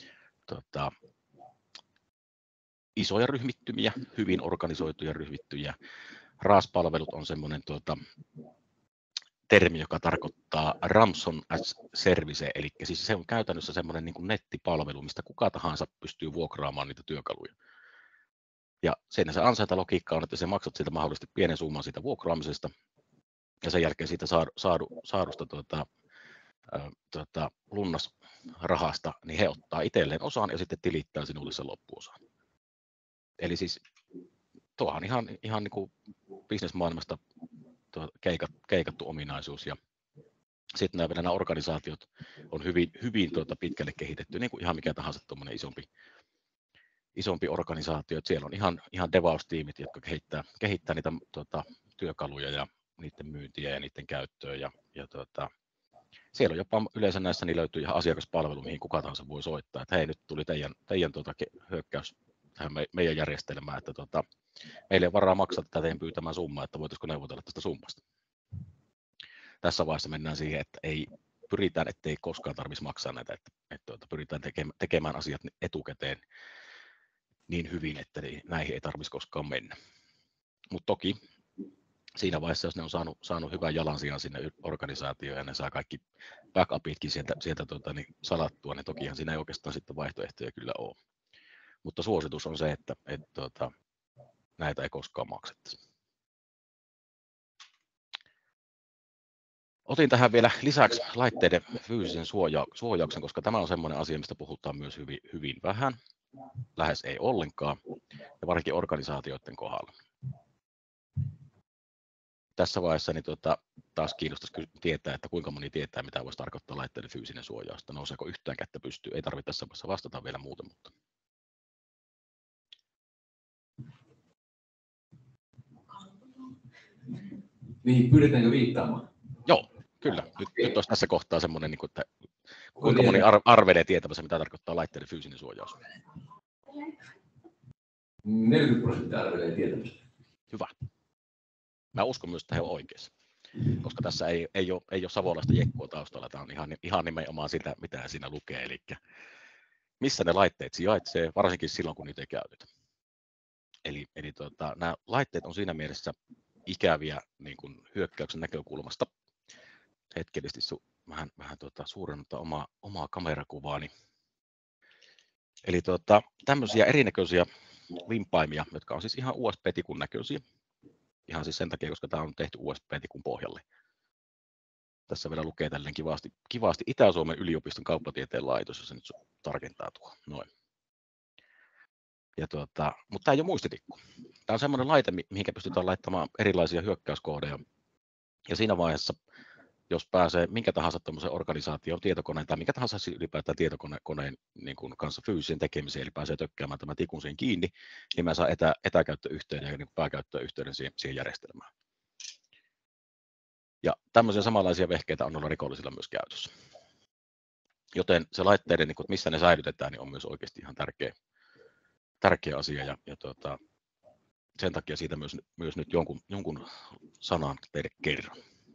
isoja ryhmittymiä, hyvin organisoituja ryhmittyjä. RAS-palvelut on semmoinen termi, joka tarkoittaa ransom as service, eli siis se on käytännössä semmoinen niin kuin nettipalvelu, mistä kuka tahansa pystyy vuokraamaan niitä työkaluja. Ja sen se ansaintalogiikka on, että sä maksat siitä mahdollisesti pienen summan siitä vuokraamisesta, ja sen jälkeen siitä saadusta lunnasrahasta, niin he ottaa itselleen osan ja sitten tilittää sinulle sen loppuosan. Eli siis tuohan ihan niin kuin bisnesmaailmasta keikattu ominaisuus. Ja sitten nämä organisaatiot on hyvin pitkälle kehitetty, niin kuin ihan mikä tahansa tuommoinen isompi organisaatio. Että siellä on ihan devaustiimit, jotka kehittää niitä työkaluja ja niiden myyntiä ja niiden käyttöä. Ja siellä on jopa yleensä näissä niin löytyy ihan asiakaspalvelu, mihin kuka tahansa voi soittaa, että hei, nyt tuli teidän hyökkäys tähän meidän järjestelmään, että meillä ei varaa maksaa tätä teidän pyytämään summaa, että voitaisiko neuvotella tästä summasta. Tässä vaiheessa mennään siihen, että pyritään, ettei koskaan tarvitsisi maksaa näitä, että pyritään tekemään asiat etukäteen niin hyvin, että näihin ei tarvitsisi koskaan mennä. Mutta toki siinä vaiheessa, jos ne on saanut hyvän jalansijan sinne organisaatioon ja ne saa kaikki backupitkin sieltä niin salattua, niin tokihan siinä ei oikeastaan sitten vaihtoehtoja kyllä ole. Mutta suositus on se, että näitä ei koskaan maksettaisi. Otin tähän vielä lisäksi laitteiden fyysisen suojauksen, koska tämä on sellainen asia, mistä puhutaan myös hyvin vähän, lähes ei ollenkaan, ja varsinkin organisaatioiden kohdalla. Tässä vaiheessa niin taas kiinnostaisi tietää, että kuinka moni tietää, mitä voisi tarkoittaa laitteiden fyysinen suojaus. Nouseeko yhtään kättä pystyy? Ei tarvitse tässä vaiheessa vastata vielä muuten, mutta. Niin, pyydetäänkö viittaamaan? Joo, kyllä. Nyt olisi tässä kohtaa semmoinen, että kuinka moni arvelee tietämässä, mitä tarkoittaa laitteiden fyysinen suojaus. 40% arvelee tietämässä. Hyvä. Mä uskon myös, että he ovat oikeassa, koska tässä ei ole savolaista jekkua taustalla. Tämä on ihan nimenomaan sitä, mitä siinä lukee, eli missä ne laitteet sijaitsee, varsinkin silloin, kun niitä ei käytetä. Eli nämä laitteet on siinä mielessä ikäviä niin kuin hyökkäyksen näkökulmasta. Hetkellisesti vähän suurennuttaa omaa kamerakuvaani. Eli tämmöisiä erinäköisiä vimpaimia, jotka on siis ihan USB-tikun näköisiä. Ihan siis sen takia, koska tämä on tehty USB-tikun pohjalle. Tässä vielä lukee tälleen kivasti Itä-Suomen yliopiston kauppatieteen laitos, jos se nyt tarkentaa tuo. Noin. Mutta tämä ei ole muistitikku. Tämä on semmoinen laite, mihin pystytään laittamaan erilaisia hyökkäyskoodeja. Ja siinä vaiheessa, jos pääsee minkä tahansa tämmöisen organisaation tietokoneen tai minkä tahansa ylipäätään tietokoneen niin kuin kanssa fyysisen tekemiseen, eli pääsee tökkäämään tämän tikun siihen kiinni, niin mä saan etäkäyttöyhteyden ja niin pääkäyttöyhteyden siihen järjestelmään. Ja tämmöisiä samanlaisia vehkeitä on noilla rikollisilla myös käytössä. Joten se laitteiden, niin kuin, missä ne säilytetään, niin on myös oikeasti ihan tärkeä asia. Ja sen takia siitä myös nyt jonkun sanan teille kerron.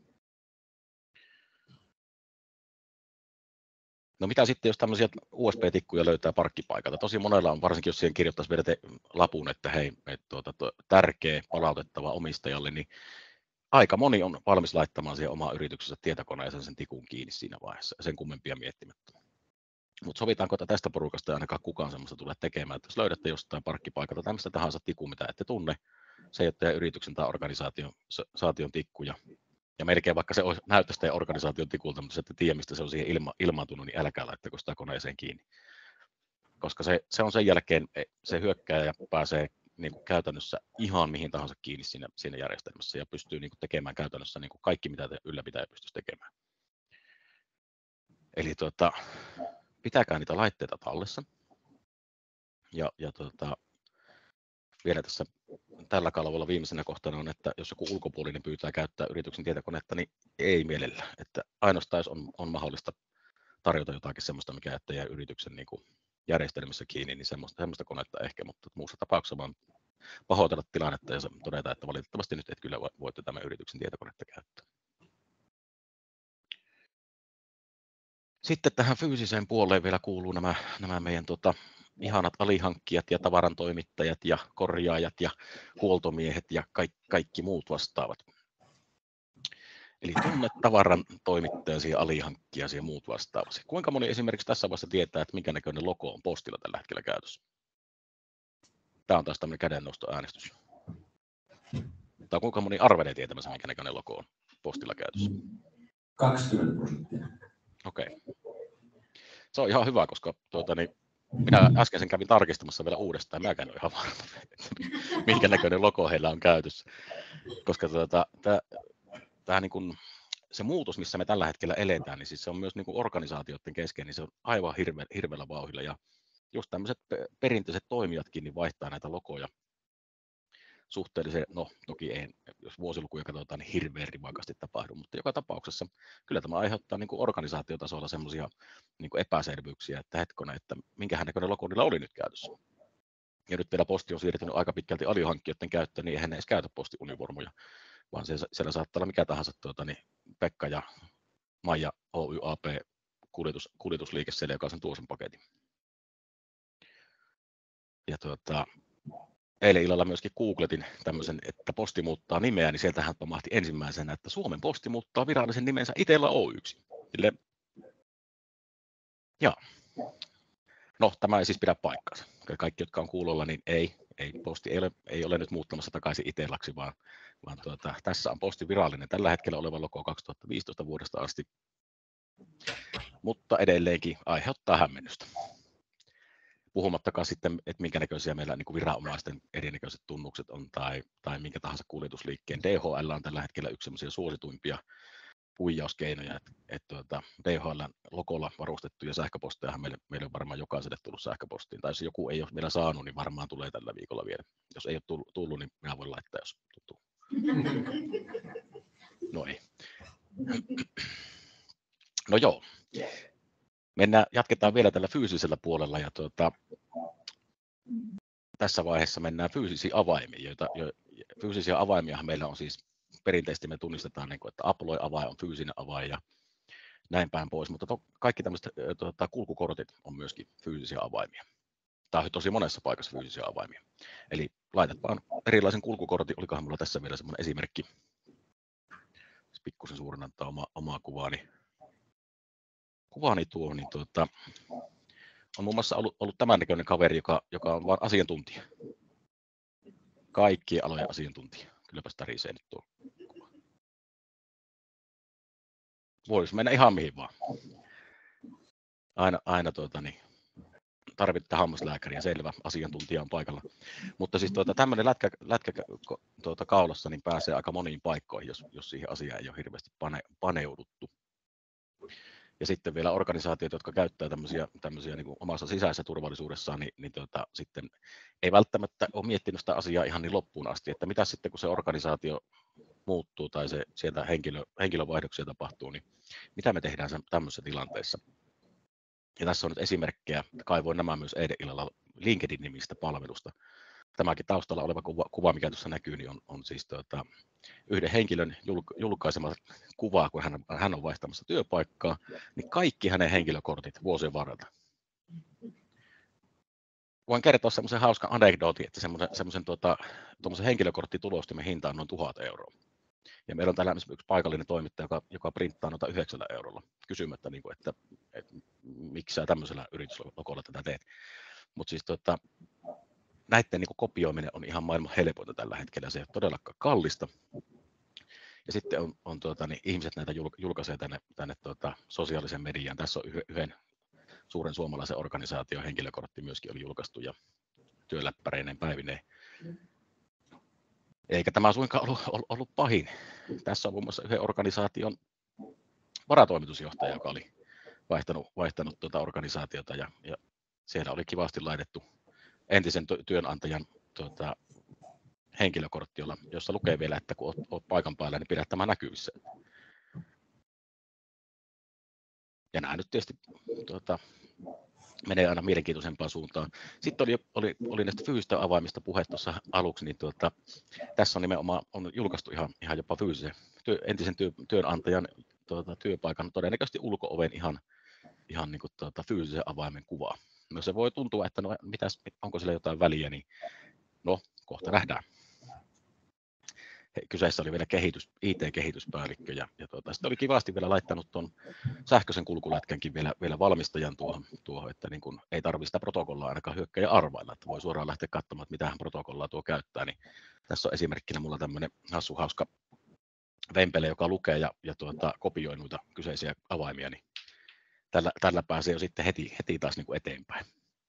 No mitä sitten, jos tämmöisiä USB-tikkuja löytää parkkipaikalta? Tosi monella on, varsinkin jos siihen kirjoittaisi vielä lapun, että hei, tärkeä palautettava omistajalle, niin aika moni on valmis laittamaan siihen omaan yrityksensä tietokoneeseen sen tikun kiinni siinä vaiheessa, sen kummempia miettimättä. Mutta sovitaanko, että tästä porukasta ei ainakaan kukaan semmoista tule tekemään, että jos löydätte jostain parkkipaikalta tämmöistä tahansa tikua, mitä ette tunne, se ei ole teidän yrityksen tai organisaation tikkuja, ja melkein vaikka se näyttäisi teidän organisaation tikulta, mutta ette tiedä, mistä se on siihen ilmaantunut, niin älkää laittako sitä koneeseen kiinni. Koska se on sen jälkeen, se hyökkääjä pääsee niin kuin käytännössä ihan mihin tahansa kiinni siinä järjestelmässä ja pystyy niin kuin tekemään käytännössä niin kuin kaikki, mitä ylläpitäjä pystyisi tekemään. Eli pitäkää niitä laitteita tallessa. Ja vielä tässä tällä kalvolla viimeisenä kohtana on, että jos joku ulkopuolinen pyytää käyttää yrityksen tietokonetta, niin ei mielellä. Että ainoastaan jos on mahdollista tarjota jotakin sellaista, mikä jättää yrityksen niin kuin järjestelmissä kiinni, niin semmoista konetta ehkä, mutta muussa tapauksessa vaan pahoitella tilannetta ja todeta, että valitettavasti nyt et kyllä voitte tämän yrityksen tietokonetta käyttää. Sitten tähän fyysiseen puoleen vielä kuuluu nämä meidän ihanat alihankkijat ja tavarantoimittajat ja korjaajat ja huoltomiehet ja kaikki muut vastaavat. Eli tunne tavaran toimittajasi ja alihankkijasi ja muut vastaavasi. Kuinka moni esimerkiksi tässä vaiheessa tietää, että minkä näköinen logo on postilla tällä hetkellä käytössä? Tämä on taas tämmöinen kädennostoäänestys. Tai kuinka moni arvelee tietämässä, minkä näköinen logo on postilla käytössä? 20%. Okei. Se on ihan hyvä, koska minä äsken kävin tarkistamassa vielä uudestaan, ja minäkään en ole ihan varma, minkä näköinen logo heillä on käytössä. Koska tämä niin kuin, se muutos, missä me tällä hetkellä eletään, niin siis se on myös niin kuin organisaatioiden kesken, niin se on aivan hirveällä vauhdilla. Ja just tämmöiset perinteiset toimijatkin niin vaihtaa näitä logoja suhteellisen, no toki ei, jos vuosilukuja katsotaan, niin hirveän rivakasti tapahdu, mutta joka tapauksessa kyllä tämä aiheuttaa niin kuin organisaatiotasolla semmoisia niin kuin epäselvyyksiä, että hetkonen, että minkähän näköinen logo niillä oli nyt käytössä. Ja nyt vielä posti on siirtynyt aika pitkälti alihankkijoiden käyttöön, niin eihän ne edes käytä postiunivormuja, vaan siellä saattaa olla mikä tahansa Pekka ja Maija Oy AB kuljetusliike siellä, joka on sen tuosen paketin. Ja eilen illalla myöskin googletin tämmöisen, että posti muuttaa nimeä, niin sieltähän pamahti ensimmäisenä, että Suomen Posti muuttaa virallisen nimensä Itella Oy:ksi. Ja no, tämä ei siis pidä paikkaansa. Kaikki, jotka on kuulolla, niin Posti ei ole nyt muuttamassa takaisin Itellaksi, vaan tässä on Postin virallinen tällä hetkellä oleva logo 2015 vuodesta asti, mutta edelleenkin aiheuttaa hämmennystä. Puhumattakaan sitten, että minkä näköisiä meillä niin kuin viranomaisten erinäköiset tunnukset on tai minkä tahansa kuljetusliikkeen. DHL on tällä hetkellä yksi sellaisia suosituimpia huijauskeinoja, että DHL-logolla varustettuja sähköposteja meille on varmaan jokaiselle tullut sähköpostiin, tai jos joku ei ole vielä saanut, niin varmaan tulee tällä viikolla vielä. Jos ei ole tullut, niin minä voin laittaa, jos tuntuu. No ei. No joo. Jatketaan vielä tällä fyysisellä puolella, ja tässä vaiheessa mennään fyysisiin avaimiin. Fyysisiä avaimiahan meillä on siis perinteisesti me tunnistetaan, että Aploid-avain on fyysinen avain ja näin päin pois, mutta kaikki tämmöiset kulkukortit on myöskin fyysisiä avaimia. Tämä on tosi monessa paikassa fyysisiä avaimia. Eli laitat vaan erilaisen kulkukortin, olikohan mulla tässä vielä semmoinen esimerkki. Pikkusen suurennantaa omaa kuvaani tuo, niin on muun muassa ollut tämän näköinen kaveri, joka on vain asiantuntija. Kaikkien alojen asiantuntija. Kylläpäs tärisee nyt tuo. Voisi mennä ihan mihin vaan. Aina tarvittaa hammaslääkäriä, selvä, asiantuntija on paikalla. Mutta siis tämmöinen lätkä kaulassa niin pääsee aika moniin paikkoihin, jos siihen asiaan ei ole hirveästi paneuduttu. Ja sitten vielä organisaatiot, jotka käyttää tämmöisiä niin kuin omassa sisäisessä turvallisuudessaan, niin sitten ei välttämättä ole miettinyt sitä asiaa ihan niin loppuun asti, että mitä sitten kun se organisaatio muuttuu tai sieltä henkilövaihdoksia tapahtuu, niin mitä me tehdään tämmöisessä tilanteessa. Ja tässä on nyt esimerkkejä, kaivoin nämä myös eilen illalla LinkedIn-nimistä palvelusta. Tämäkin taustalla oleva kuva, mikä tuossa näkyy, niin on siis yhden henkilön julkaisema kuva, kun hän on vaihtamassa työpaikkaa, niin kaikki hänen henkilökortit vuosien varrelta. Voin kertoa semmoisen hauskan anekdootin, että semmoisen henkilökorttitulostimen hinta on noin 1 000 euroa. Ja meillä on täällä yksi paikallinen toimittaja, joka printtaa noita 9 eurolla, kysymättä, että miksi sä tämmöisellä yrityslogolla tätä teet. Mutta siis näiden kopioiminen on ihan maailman helpointa tällä hetkellä, se ei ole todellakaan kallista. Ja sitten on ihmiset näitä julkaisee tänne sosiaalisen mediaan. Tässä on yhden suuren suomalaisen organisaation henkilökortti myöskin oli julkaistu ja työläppäreineen päivineen. Eikä tämä suinkaan ollut pahin. Tässä on muun muassa yhden organisaation varatoimitusjohtaja, joka oli vaihtanut organisaatiota ja siellä oli kivasti laitettu entisen työnantajan henkilökortti, jossa lukee vielä, että kun olet paikan päällä, niin pidä tämä näkyvissä. Ja nämä nyt tietysti menee aina mielenkiintoisempaan suuntaan. Sitten oli näistä fyysistä avaimista puhe tuossa aluksi, niin tässä on nimenomaan julkaistu ihan jopa fyysisen entisen työnantajan työpaikan todennäköisesti ulko-oven ihan niin kuin fyysisen avaimen kuvaa. No se voi tuntua, että no onko sillä jotain väliä, niin no kohta nähdään. Kyseessä oli vielä IT-kehityspäällikkö ja sitten oli kivasti vielä laittanut tuon sähköisen kulkulätkänkin vielä valmistajan tuohon, että niin kun ei tarvitse sitä protokollaa ainakaan hyökkäjä arvailla, että voi suoraan lähteä katsomaan, että mitähän protokollaa tuo käyttää. Niin tässä on esimerkkinä mulla tämmöinen hauska vempele, joka lukee ja kopioi noita kyseisiä avaimia, niin tällä pääsee jo sitten heti taas niin kuin eteenpäin.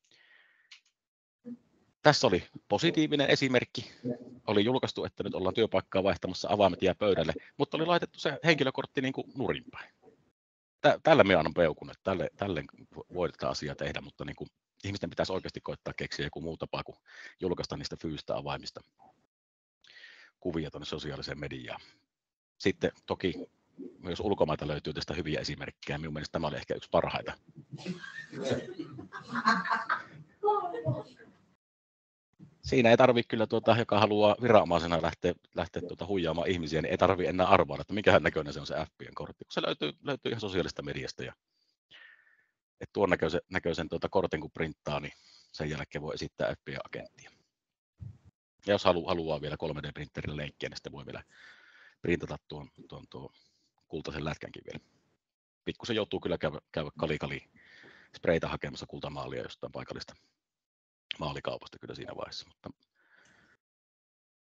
Tässä oli positiivinen esimerkki. Oli julkaistu, että nyt ollaan työpaikkaa vaihtamassa, avaimet jää pöydälle, mutta oli laitettu se henkilökortti niin kuin nurinpäin. Tällä minä annan peukun, että tälle voi tätä asiaa tehdä, mutta niin kuin ihmisten pitäisi oikeasti koittaa keksiä joku muu tapa kuin julkaista niistä fyysistä avaimista kuvia tuonne sosiaaliseen mediaan. Sitten toki myös ulkomailta löytyy tästä hyviä esimerkkejä. Minun mielestä tämä oli ehkä yksi parhaita. Siinä ei tarvitse kyllä, joka haluaa viranomaisena lähteä huijaamaan ihmisiä, niin ei tarvitse enää arvailla, että mikähän näköinen se on se FBI:n kortti, kun se löytyy ihan sosiaalisesta mediasta. Että tuon näköisen kortin kun printtaa, niin sen jälkeen voi esittää FBI-agenttia. Ja jos haluaa vielä 3D-printerillä leikkiä, niin sitten voi vielä printata tuon kultaisen lätkänkin vielä. Pikkusen joutuu kyllä käydä kalikali spreitä hakemassa kultamaalia jostain paikallista maalikaupasta kyllä siinä vaiheessa, mutta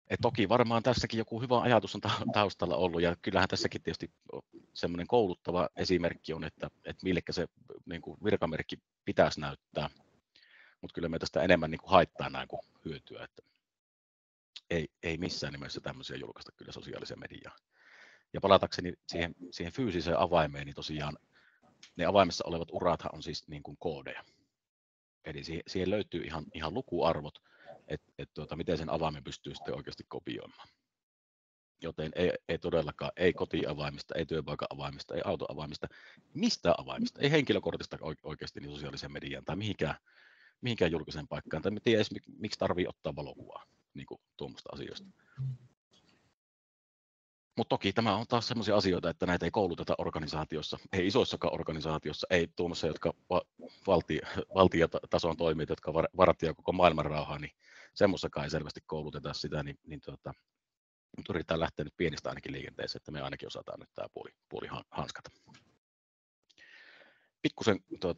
Toki varmaan tässäkin joku hyvä ajatus on taustalla ollut, ja kyllähän tässäkin tietysti semmoinen kouluttava esimerkki on, että millekä se niin kuin virkamerkki pitäisi näyttää, mutta kyllä me tästä enemmän niin kuin haittaa näin kuin hyötyä, että ei missään nimessä tämmöisiä julkaista kyllä sosiaaliseen mediaan. Ja palatakseni siihen fyysiseen avaimeen, niin tosiaan ne avaimessa olevat urathan on siis niin kuin koodeja. Eli siihen löytyy ihan lukuarvot, että miten sen avaimen pystyy sitten oikeasti kopioimaan. Joten ei todellakaan, ei kotiavaimista, ei työpaikan avaimista, ei autoavaimista, mistään avaimista, ei henkilökortista oikeasti niin sosiaaliseen mediaan tai mihinkään julkiseen paikkaan. Tai en tiedä edes, miksi tarvii ottaa valokuvaa niin kuin tuommoista asioista. Mutta toki tämä on taas sellaisia asioita, että näitä ei kouluteta organisaatiossa, ei isoissakaan organisaatiossa, ei tuommoissa, jotka valtiotason toimijat, jotka vartioivat koko maailman rauhaa, niin semmoissakaan ei selvästi kouluteta sitä, niin yritetään lähteä nyt pienistä ainakin liikenteeseen, että me ainakin osataan nyt tämä puoli hanskata. Pikkusen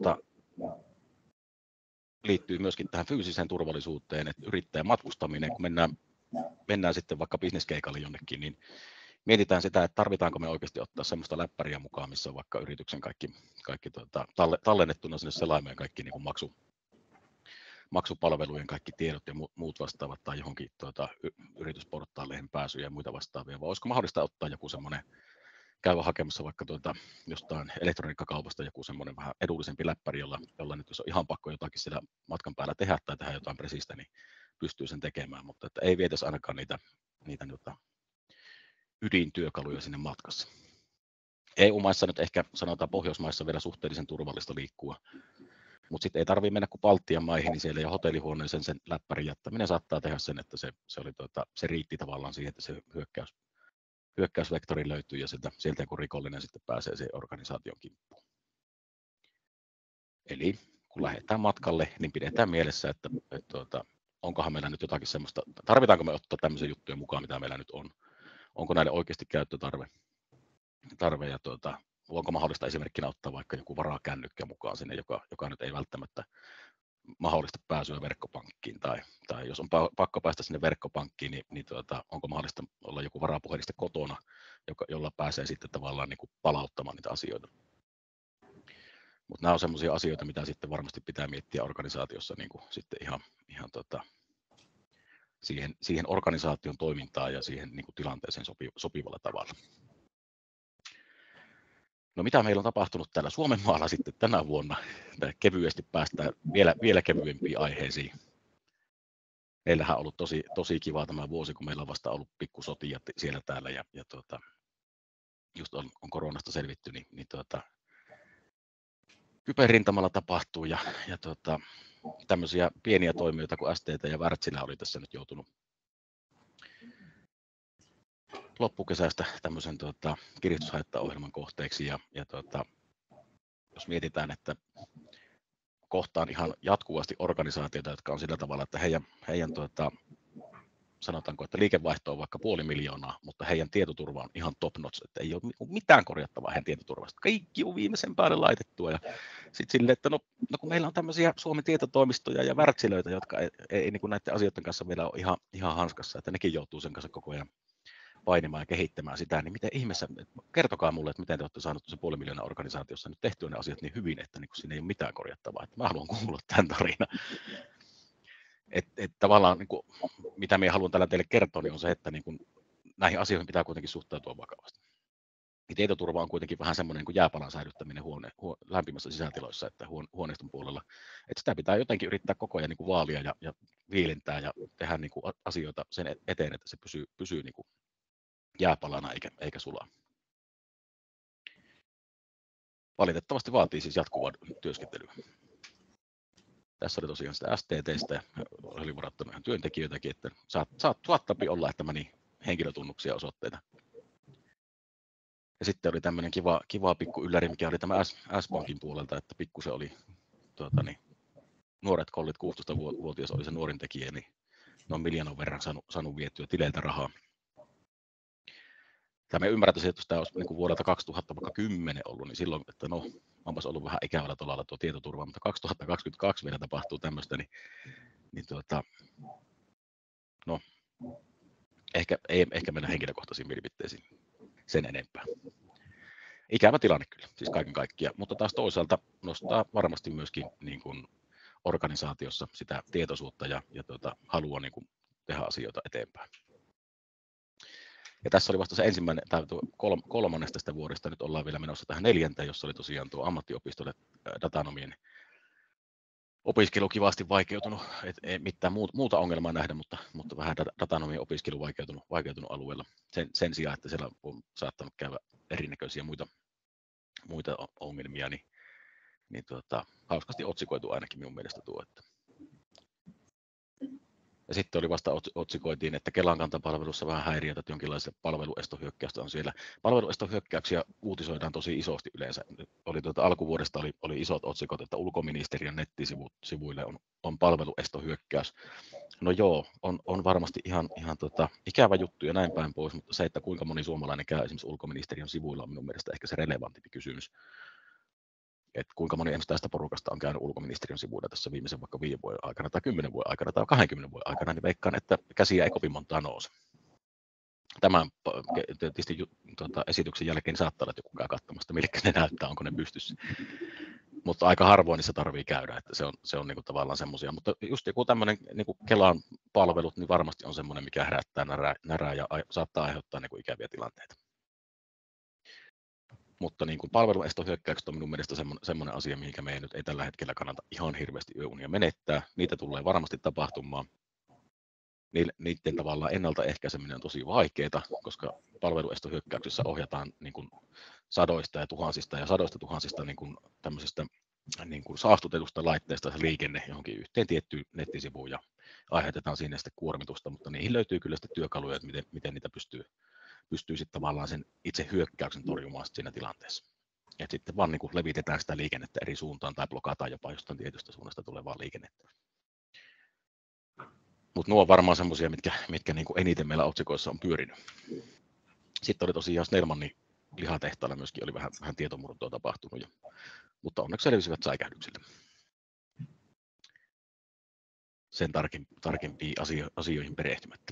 liittyy myöskin tähän fyysiseen turvallisuuteen, että yrittäjän matkustaminen, kun mennään sitten vaikka bisneskeikalle jonnekin, niin mietitään sitä, että tarvitaanko me oikeasti ottaa sellaista läppäriä mukaan, missä on vaikka yrityksen kaikki tallennettuna sinne selaimeen kaikki niin kuin maksupalvelujen kaikki tiedot ja muut vastaavat tai johonkin yritysportaaleihin pääsyä ja muita vastaavia, vai olisiko mahdollista ottaa joku semmoinen, käydä hakemassa vaikka jostain elektroniikkakaupasta joku semmoinen vähän edullisempi läppäri, jolla nyt jos on ihan pakko jotakin siellä matkan päällä tehdä tai tehdä jotain presistä, niin pystyy sen tekemään, mutta että ei vietäisi ainakaan niitä ydintyökaluja sinne matkassa. EU-maissa nyt ehkä sanotaan Pohjoismaissa vielä suhteellisen turvallista liikkua, mutta sitten ei tarvitse mennä kuin Baltian maihin, niin siellä ja hotellihuoneeseen sen läppärin jättäminen saattaa tehdä sen, että se riitti tavallaan siihen, että se hyökkäysvektori löytyy ja sieltä kun rikollinen sitten pääsee siihen organisaation kimppuun. Eli kun lähdetään matkalle, niin pidetään mielessä, että onkohan meillä nyt jotakin semmoista, tarvitaanko me ottaa tämmöisiä juttuja mukaan, mitä meillä nyt on. Onko näille oikeasti käyttötarve ja onko mahdollista esimerkkinä ottaa vaikka joku varakännykkä mukaan sinne, joka nyt ei välttämättä mahdollista pääsyä verkkopankkiin tai jos on pakko päästä sinne verkkopankkiin, niin onko mahdollista olla joku varapuheliste kotona, jolla pääsee sitten tavallaan niin kuin palauttamaan niitä asioita. Mutta nämä on sellaisia asioita, mitä sitten varmasti pitää miettiä organisaatiossa niin kuin sitten ihan siihen organisaation toimintaan ja siihen niin kuin tilanteeseen sopivalla tavalla. No mitä meillä on tapahtunut täällä Suomenmaalla sitten tänä vuonna? Kevyesti päästään vielä kevyempiin aiheisiin. Meillähän on ollut tosi kiva tämä vuosi, kun meillä on vasta ollut pikkusotia siellä täällä ja just on koronasta selvitty, niin kyberrintamalla tapahtuu ja tämmöisiä pieniä toimijoita kuin STT ja Wärtsilä oli tässä nyt joutunut loppukesästä tämmöisen kiristyshaittaohjelman kohteeksi ja jos mietitään, että kohtaan ihan jatkuvasti organisaatioita, jotka on sillä tavalla, että heidän sanotaanko, että liikevaihto on vaikka 500 000, mutta heidän tietoturva on ihan top notch, että ei ole mitään korjattavaa heidän tietoturvasta. Kaikki on viimeisen päälle laitettua ja sitten silleen, että no kun meillä on tämmöisiä Suomen tietotoimistoja ja Wärtsilöitä, jotka ei niin kuin näiden asioiden kanssa vielä ole ihan hanskassa, että nekin joutuu sen kanssa koko ajan painimaan ja kehittämään sitä, niin miten ihmeessä, kertokaa mulle, että miten te olette saaneet sen 500 000 organisaatiossa nyt tehtyä ne asiat niin hyvin, että niin siinä ei ole mitään korjattavaa, että mä haluan kuulla tämän tarinan. Että tavallaan niin kuin, mitä minä haluan tällä teille kertoa, niin on se, että niin kuin, näihin asioihin pitää kuitenkin suhtautua vakavasti. Tietoturva on kuitenkin vähän semmoinen niin kuin jääpalan säilyttäminen lämpimässä sisätiloissa, että huoneiston puolella, että sitä pitää jotenkin yrittää koko ajan niin kuin vaalia ja viilintää ja tehdä niin kuin asioita sen eteen, että se pysyy niin kuin jääpalana eikä sulaa. Valitettavasti vaatii siis jatkuvaa työskentelyä. Tässä oli tosiaan sitä STT:stä ja oli varattu ihan työntekijöitäkin, että saattaa olla, että meni henkilötunnuksia ja osoitteita. Ja sitten oli tämmöinen kiva pikku ylläri, mikä oli tämä S-Bankin puolelta, että pikkusen oli nuoret kollit, 16-vuotias oli se nuorin tekijä, niin noin 1 miljoonan verran saanut viettyä tileiltä rahaa. Tämä ymmärtäisi, että jos tämä olisi niin vuodelta 2010 ollut, niin silloin, että no, onpas ollut vähän ikävällä tolalla tuo tietoturva, mutta 2022 vielä tapahtuu tämmöistä, niin ei ehkä mennä henkilökohtaisiin mielipiteisiin sen enempää. Ikävä tilanne kyllä, siis kaiken kaikkiaan, mutta taas toisaalta nostaa varmasti myöskin niin kuin organisaatiossa sitä tietoisuutta ja halua niin kuin tehdä asioita eteenpäin. Ja tässä oli vasta se ensimmäinen, tai kolmannes tästä vuodesta, nyt ollaan vielä menossa tähän 4., jossa oli tosiaan tuo ammattiopistolle datanomien opiskelu kivasti vaikeutunut, ei mitään muuta ongelmaa nähdä, mutta vähän datanomien opiskelu vaikeutunut alueella sen sijaan, että siellä on saattanut käydä erinäköisiä muita ongelmia, niin hauskasti otsikoitu ainakin minun mielestä tuo. Ja sitten oli vasta otsikoitiin, että Kelan kantapalvelussa vähän häiriötä, että jonkinlaisia palveluestohyökkäystä on siellä. Palveluestohyökkäyksiä uutisoidaan tosi isosti yleensä. Oli alkuvuodesta oli isot otsikot, että ulkoministeriön nettisivuille on palveluestohyökkäys. No joo, on varmasti ihan ikävä juttu ja näin päin pois, mutta se, että kuinka moni suomalainen käy esimerkiksi ulkoministeriön sivuilla, on minun mielestä ehkä se relevantimpi kysymys. Että kuinka moni tästä porukasta on käynyt ulkoministeriön sivuilla tässä viimeisen vaikka 5 vuoden aikana tai 10 vuoden aikana tai 20 vuoden aikana, niin veikkaan, että käsiä ei kovin montaa nouse. Tämän tietysti esityksen jälkeen saattaa olla, että joku käy katsomasta, miltä ne näyttää, onko ne pystyssä. Mutta aika harvoin niissä tarvii käydä, että se on niinku tavallaan semmoisia. Mutta just joku tämmöinen niinku Kelan palvelut, niin varmasti on semmoinen, mikä herättää närää ja saattaa aiheuttaa niinku ikäviä tilanteita. Mutta niin kuin palveluestohyökkäykset on minun mielestä semmoinen asia, mihinkä meidän nyt ei tällä hetkellä kannata ihan hirveästi yöunia menettää. Niitä tulee varmasti tapahtumaan. Niiden tavallaan ennaltaehkäiseminen on tosi vaikeaa, koska palveluestohyökkäyksissä ohjataan niin kuin sadoista tuhansista niin kuin tämmöisistä niin kuin saastutetusta laitteista se liikenne johonkin yhteen tiettyyn nettisivuun ja aiheutetaan siinä sitten kuormitusta, mutta niihin löytyy kyllä sitten työkaluja, että miten niitä pystyy sitten tavallaan sen itse hyökkäyksen torjumaan siinä tilanteessa. Et sitten vaan niin kuin levitetään sitä liikennettä eri suuntaan tai blokataan jopa jostain tietystä suunnasta tulevaa liikennettä. Mutta nuo on varmaan semmoisia, mitkä niin kuin eniten meillä otsikoissa on pyörinyt. Sitten oli tosiaan Snellmanin lihatehtaalla myöskin oli vähän tietomurtoa tapahtunut, mutta onneksi selvisivät säikähdyksillä. Sen tarkempiin asioihin perehtymättä.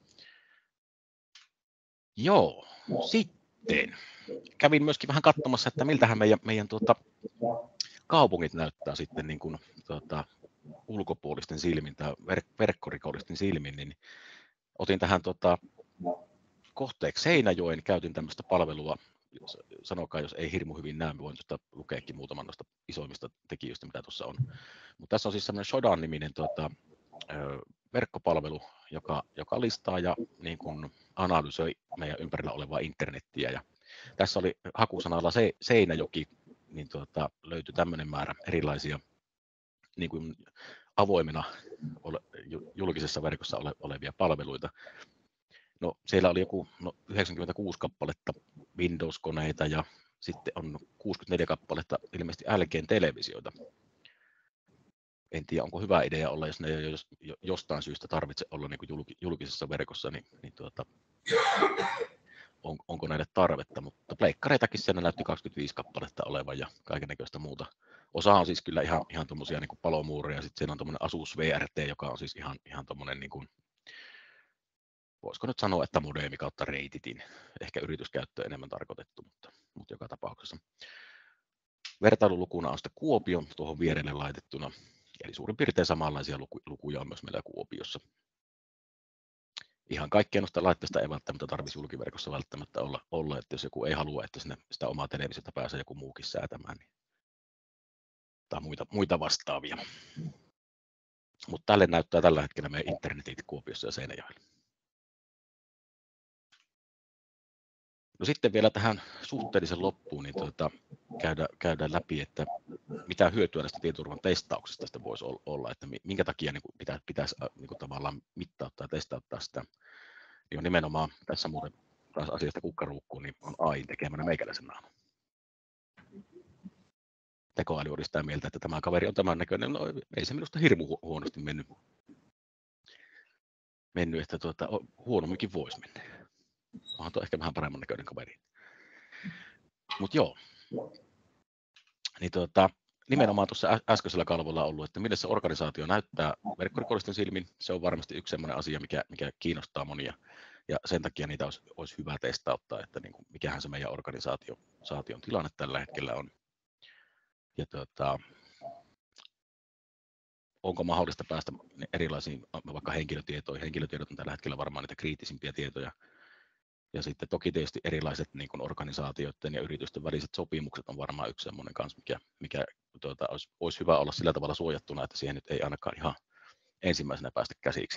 Joo, sitten kävin myöskin vähän katsomassa, että miltähän meidän kaupungit näyttää sitten niin kuin, ulkopuolisten silmin tai verkkorikollisten silmin, niin otin tähän kohteeksi Seinäjoen, käytin tämmöistä palvelua, sanokaa jos ei hirmu hyvin näe, voin tuosta lukeekin muutaman noista isoimmista tekijöistä, mitä tuossa on. Mutta tässä on siis semmoinen Shodan-niminen verkkopalvelu, joka listaa ja niin kuin analysoi meidän ympärillä olevaa internettiä. Ja tässä oli hakusanalla Seinäjoki, niin löytyi tämmöinen määrä erilaisia niin kuin avoimena julkisessa verkossa olevia palveluita. No, siellä oli joku 96 kappaletta Windows-koneita ja sitten on 64 kappaletta ilmeisesti LG:n televisioita. En tiedä, onko hyvä idea olla, jos ne ei jostain syystä tarvitse olla niin kuin julkisessa verkossa, niin onko näille tarvetta, mutta pleikkareitakin siellä näytti 25 kappaletta olevan ja kaikennäköistä muuta. Osa on siis kyllä ihan tuommoisia niin kuin palomuureja, ja sitten siellä on tuommoinen Asus VRT, joka on siis ihan tuommoinen, niin kuin, voisiko nyt sanoa, että modeemi kautta reititin, ehkä yrityskäyttöön enemmän tarkoitettu, mutta joka tapauksessa. Vertailulukuna on sitten Kuopio tuohon vierelle laitettuna, eli suurin piirtein samanlaisia lukuja on myös meillä Kuopiossa. Ihan kaikkea noista laitteista ei välttämättä tarvitsisi julkiverkossa välttämättä olla, että jos joku ei halua, että sinne sitä omaa televisiota pääsee joku muukin säätämään, niin, tai muita vastaavia. Mutta tälle näyttää tällä hetkellä meidän internetit Kuopiossa ja Seinäjoella. No sitten vielä tähän suhteellisen loppuun, niin käydään läpi, että mitä hyötyä näistä tietoturvan testauksista tästä voisi olla, että minkä takia niin pitäisi niin tavallaan mittauttaa ja testauttaa sitä. Niin on nimenomaan tässä muuten taas asiasta kukkaruukkuun, niin on AI tekemänä meikäläisen naama. Tekoäly oli sitä mieltä, että tämä kaveri on tämän näköinen, no ei se minusta hirmu huonosti mennyt että huonomminkin voisi mennä. Onhan tuo ehkä vähän paremman näköinen kaveri. Mutta joo, niin nimenomaan tuossa äskeisellä kalvolla on ollut, että miten se organisaatio näyttää verkkorikollisten silmin. Se on varmasti yksi sellainen asia, mikä kiinnostaa monia. Ja sen takia niitä olisi hyvä testauttaa, että niin kuin mikähän se meidän organisaation tilanne tällä hetkellä on. Ja onko mahdollista päästä erilaisiin vaikka henkilötietoihin. Henkilötiedot on tällä hetkellä varmaan niitä kriittisimpiä tietoja. Ja sitten toki tietysti erilaiset niin kuin organisaatioiden ja yritysten väliset sopimukset on varmaan yksi sellainen kanssa, mikä olisi hyvä olla sillä tavalla suojattuna, että siihen nyt ei ainakaan ihan ensimmäisenä päästä käsiksi.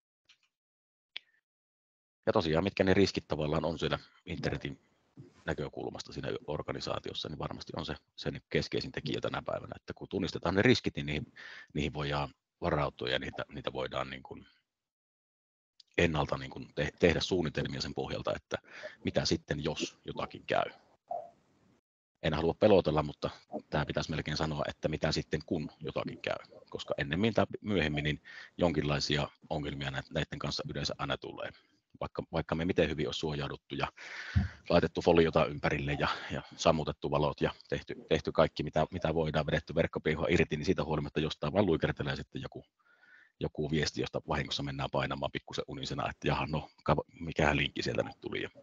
Ja tosiaan, mitkä ne riskit tavallaan on siellä internetin näkökulmasta siinä organisaatiossa, niin varmasti on se keskeisin tekijä tänä päivänä, että kun tunnistetaan ne riskit, niin niihin voidaan varautua ja niitä voidaan niin kuin ennalta niin kuin tehdä suunnitelmia sen pohjalta, että mitä sitten, jos jotakin käy. En halua pelotella, mutta tämä pitäisi melkein sanoa, että mitä sitten, kun jotakin käy, koska ennemmin tai myöhemmin niin jonkinlaisia ongelmia näiden kanssa yleensä aina tulee. Vaikka me miten hyvin olisi suojauduttu ja laitettu foliota ympärille ja sammutettu valot ja tehty kaikki, mitä voidaan, vedetty verkkopiihua irti, niin siitä huolimatta jostain vaan luikertelee sitten joku viesti, josta vahingossa mennään painamaan pikkusen unisena, että jaha, no mikähän linkki sieltä nyt tuli. Ja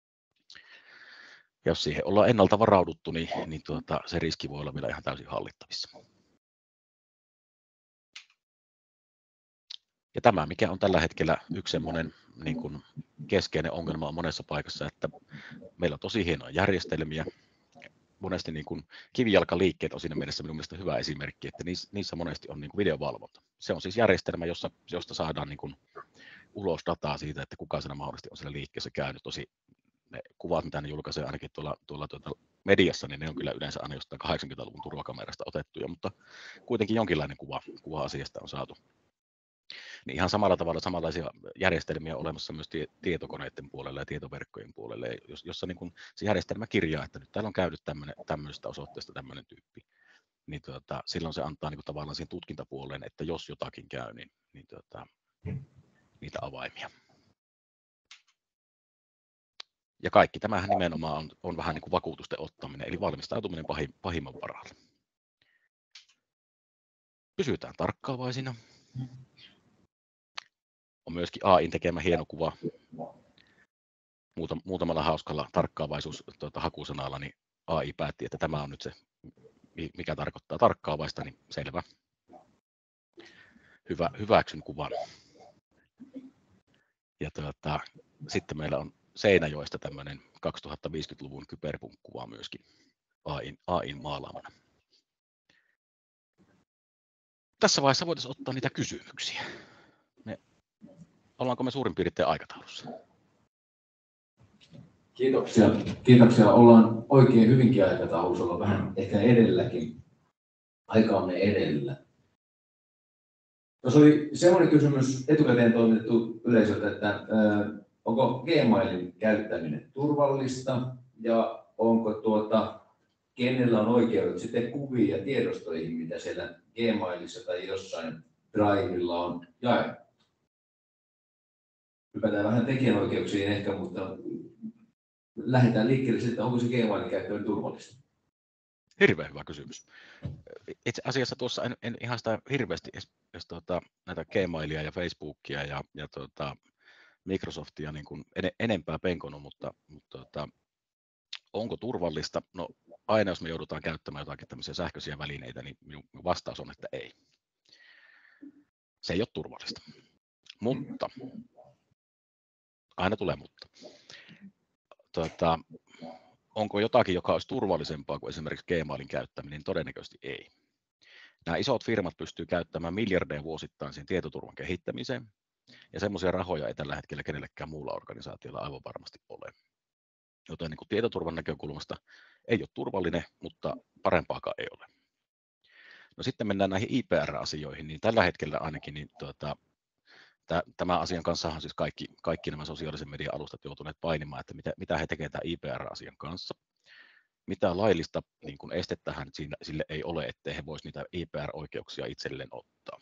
jos siihen ollaan ennalta varauduttu, niin se riski voi olla vielä ihan täysin hallittavissa. Ja tämä, mikä on tällä hetkellä yksi semmoinen niin kuin keskeinen ongelma on monessa paikassa, että meillä on tosi hienoja järjestelmiä. Monesti niin kuin kivijalkaliikkeet on siinä mielessä minun mielestä hyvä esimerkki, että niissä monesti on niin kuin videovalvonta. Se on siis järjestelmä, josta saadaan niin kuin ulos dataa siitä, että kuka siinä mahdollisesti on siellä liikkeessä käynyt. Tosi ne kuvat, mitä ne julkaisee ainakin tuolla mediassa, niin ne on kyllä yleensä aina jostain 80-luvun turvakamerasta otettuja, mutta kuitenkin jonkinlainen kuva asiasta on saatu. Niin ihan samalla tavalla samanlaisia järjestelmiä on olemassa myös tietokoneiden puolella ja tietoverkkojen puolella, jossa niin kun se järjestelmä kirjaa, että nyt täällä on käynyt tämmöisestä osoitteesta tämmöinen tyyppi. Niin silloin se antaa niin kun tavallaan siihen tutkintapuoleen, että jos jotakin käy, niin niitä avaimia. Ja kaikki tämähän nimenomaan on vähän niin kuin vakuutusten ottaminen, eli valmistautuminen pahimman varalle. Pysytään tarkkaavaisina. On myöskin AI:n tekemä hieno kuva. Muutamalla hauskalla tarkkaavaisuus-hakusanalla niin AI päätti, että tämä on nyt se, mikä tarkoittaa tarkkaavaista, niin selvä. Hyväksyn kuvan. Ja sitten meillä on Seinäjoesta tämmöinen 2050-luvun kyberpunk-kuva myöskin AI:n maalaamana. Tässä vaiheessa voitaisiin ottaa niitä kysymyksiä. Ollaanko me suurin piirtein aikataulussa? Kiitoksia. Ollaan oikein hyvinkin aikataulussa, ollaan vähän ehkä edelläkin. Aikaamme edellä. Tuossa oli sellainen kysymys etukäteen toimitettu yleisöltä, että onko Gmailin käyttäminen turvallista ja onko kenellä on oikeudet sitten kuviin ja tiedostoihin, mitä siellä Gmailissa tai jossain Drivella on jaettu. Hypätään vähän tekijänoikeuksiin ehkä, mutta lähdetään liikkeelle siitä, onko se Gmailin käyttäminen turvallista? Hirveän hyvä kysymys. Itse asiassa tuossa en ihan sitä hirveästi edes näitä Gmailia ja Facebookia ja Microsoftia niin kuin enempää penkonut, mutta onko turvallista? No aina jos me joudutaan käyttämään jotakin tämmöisiä sähköisiä välineitä, niin minun vastaus on, että ei. Se ei ole turvallista. Mutta, aina tulee mutta. Onko jotakin, joka olisi turvallisempaa kuin esimerkiksi Gmailin käyttäminen? Todennäköisesti ei. Nämä isot firmat pystyvät käyttämään miljardeja vuosittain siihen tietoturvan kehittämiseen, ja semmoisia rahoja ei tällä hetkellä kenellekään muulla organisaatiolla aivan varmasti ole. Joten niin kuin tietoturvan näkökulmasta ei ole turvallinen, mutta parempaakaan ei ole. No sitten mennään näihin IPR-asioihin, niin tällä hetkellä ainakin niin tämän asian kanssa on siis kaikki nämä sosiaalisen median alustat joutuneet painimaan, että mitä he tekevät tämän IPR-asian kanssa. Mitä laillista niin kuin estettähän sille ei ole, ettei he voisi niitä IPR-oikeuksia itselleen ottaa.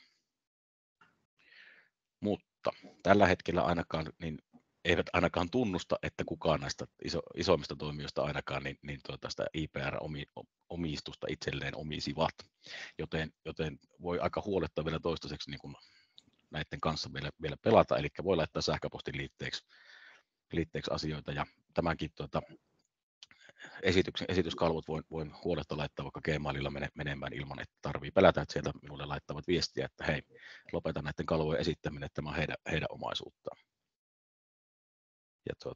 Mutta tällä hetkellä ainakaan niin eivät ainakaan tunnusta, että kukaan näistä isoimmista toimijoista ainakaan sitä IPR-omistusta itselleen omisivat, joten voi aika huoletta vielä toistaiseksi niin kuin näiden kanssa vielä pelata, eli voi laittaa sähköpostin liitteeksi liitteeksi asioita, ja tämänkin esityskalvot voin huoletta laittaa vaikka Gmaililla menemään ilman, että tarvii pelätä, että sieltä minulle laittavat viestiä, että hei, lopeta näiden kalvojen esittäminen, että tämä on heidän omaisuuttaan. Ja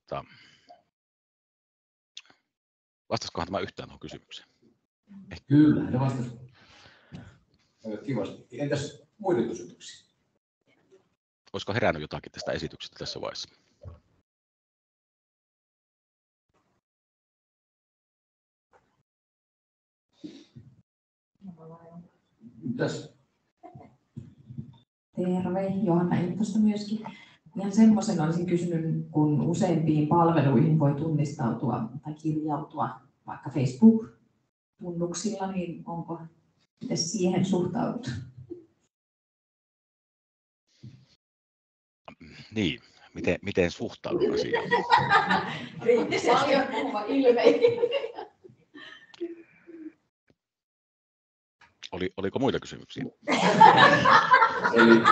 vastaskohan tämä yhtään tuohon kysymykseen? Kyllä, ne vastasi. Kivasti. Entäs muita kysymyksiä? Olisiko herännyt jotakin tästä esityksestä tässä vaiheessa? Mitäs? Terve, Johanna Intosta myöskin. Ihan semmoisen olisin kysynyt, kun useimpiin palveluihin voi tunnistautua tai kirjautua vaikka Facebook-tunnuksilla, niin miten siihen suhtaudut? Niin, miten suhtaudun siihen? Paljon puhuva ilmeisesti. Oliko muita kysymyksiä? Eli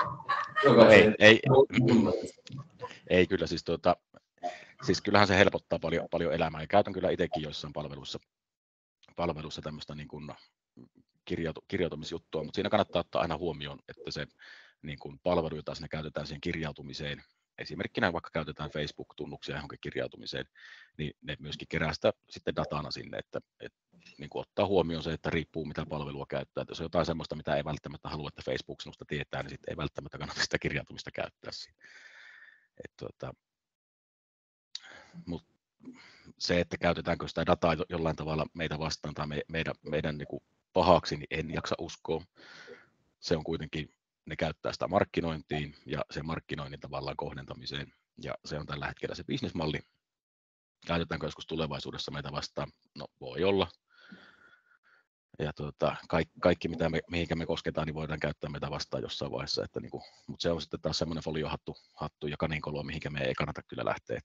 ei kyllä, siis kyllähän se helpottaa paljon elämää, ja käytän kyllä itsekin joissain palveluissa tämmöistä niin kuin kirjautumisjuttua, mutta siinä kannattaa ottaa aina huomioon, että se niin kuin palvelu, jota siinä käytetään siihen kirjautumiseen, esimerkkinä vaikka käytetään Facebook-tunnuksia johonkin kirjautumiseen, niin ne myöskin kerää sitä sitten datana sinne, että niin kuin ottaa huomioon se, että riippuu mitä palvelua käyttää. Että jos on jotain sellaista, mitä ei välttämättä halua, että Facebook sinusta tietää, niin sitten ei välttämättä kannata sitä kirjautumista käyttää siinä. Mutta se, että käytetäänkö sitä dataa jollain tavalla meitä vastaan tai meidän niin kuin pahaksi, niin en jaksa uskoa. Se on kuitenkin, ne käyttää sitä markkinointiin ja sen markkinoinnin tavallaan kohdentamiseen, ja se on tällä hetkellä se bisnesmalli. Käytetäänkö joskus tulevaisuudessa meitä vastaan? No voi olla. Ja kaikki, mihinkä me kosketaan, niin voidaan käyttää meitä vastaan jossain vaiheessa. Että niin kuin, mutta se on sitten taas semmoinen foliohattu ja kaninkolo, mihinkä me ei kannata kyllä lähteä.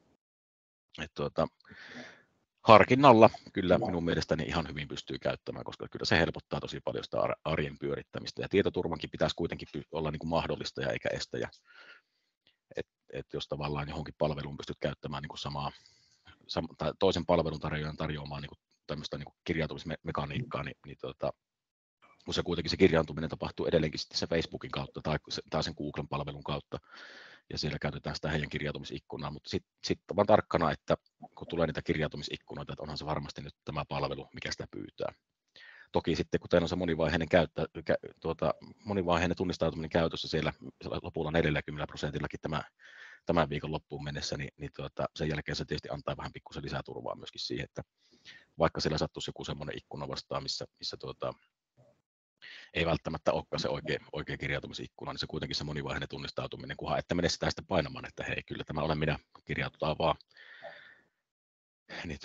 Harkinnalla kyllä minun mielestäni ihan hyvin pystyy käyttämään, koska kyllä se helpottaa tosi paljon sitä arjen pyörittämistä. Ja tietoturvankin pitäisi kuitenkin olla niin kuin mahdollista ja eikä estäjä. Et jos tavallaan johonkin palveluun pystyt käyttämään niin kuin tai toisen palvelun tarjoamaan niin kuin tämmöistä niin kuin kirjautumismekaniikkaa, niin kun se kuitenkin se kirjaantuminen tapahtuu edelleenkin sitten sen Facebookin kautta tai sen Googlen palvelun kautta, ja siellä käytetään sitä heidän kirjautumisikkunaa, mutta sitten vaan tarkkana, että kun tulee niitä kirjautumisikkunoita, että onhan se varmasti nyt tämä palvelu, mikä sitä pyytää. Toki sitten, kun teillä on se monivaiheinen tunnistautuminen käytössä siellä lopulla 40% tämän viikon loppuun mennessä, niin sen jälkeen se tietysti antaa vähän pikkusen lisää turvaa myöskin siihen, että vaikka siellä sattuisi joku semmoinen ikkuna vastaan, missä ei välttämättä olekaan se oikea kirjautumisikkuna, niin se kuitenkin se monivaiheinen tunnistautuminen, kunhan ette mene sitä painamaan, että hei, kyllä tämä olen minä, kirjaututaan vaan. Niin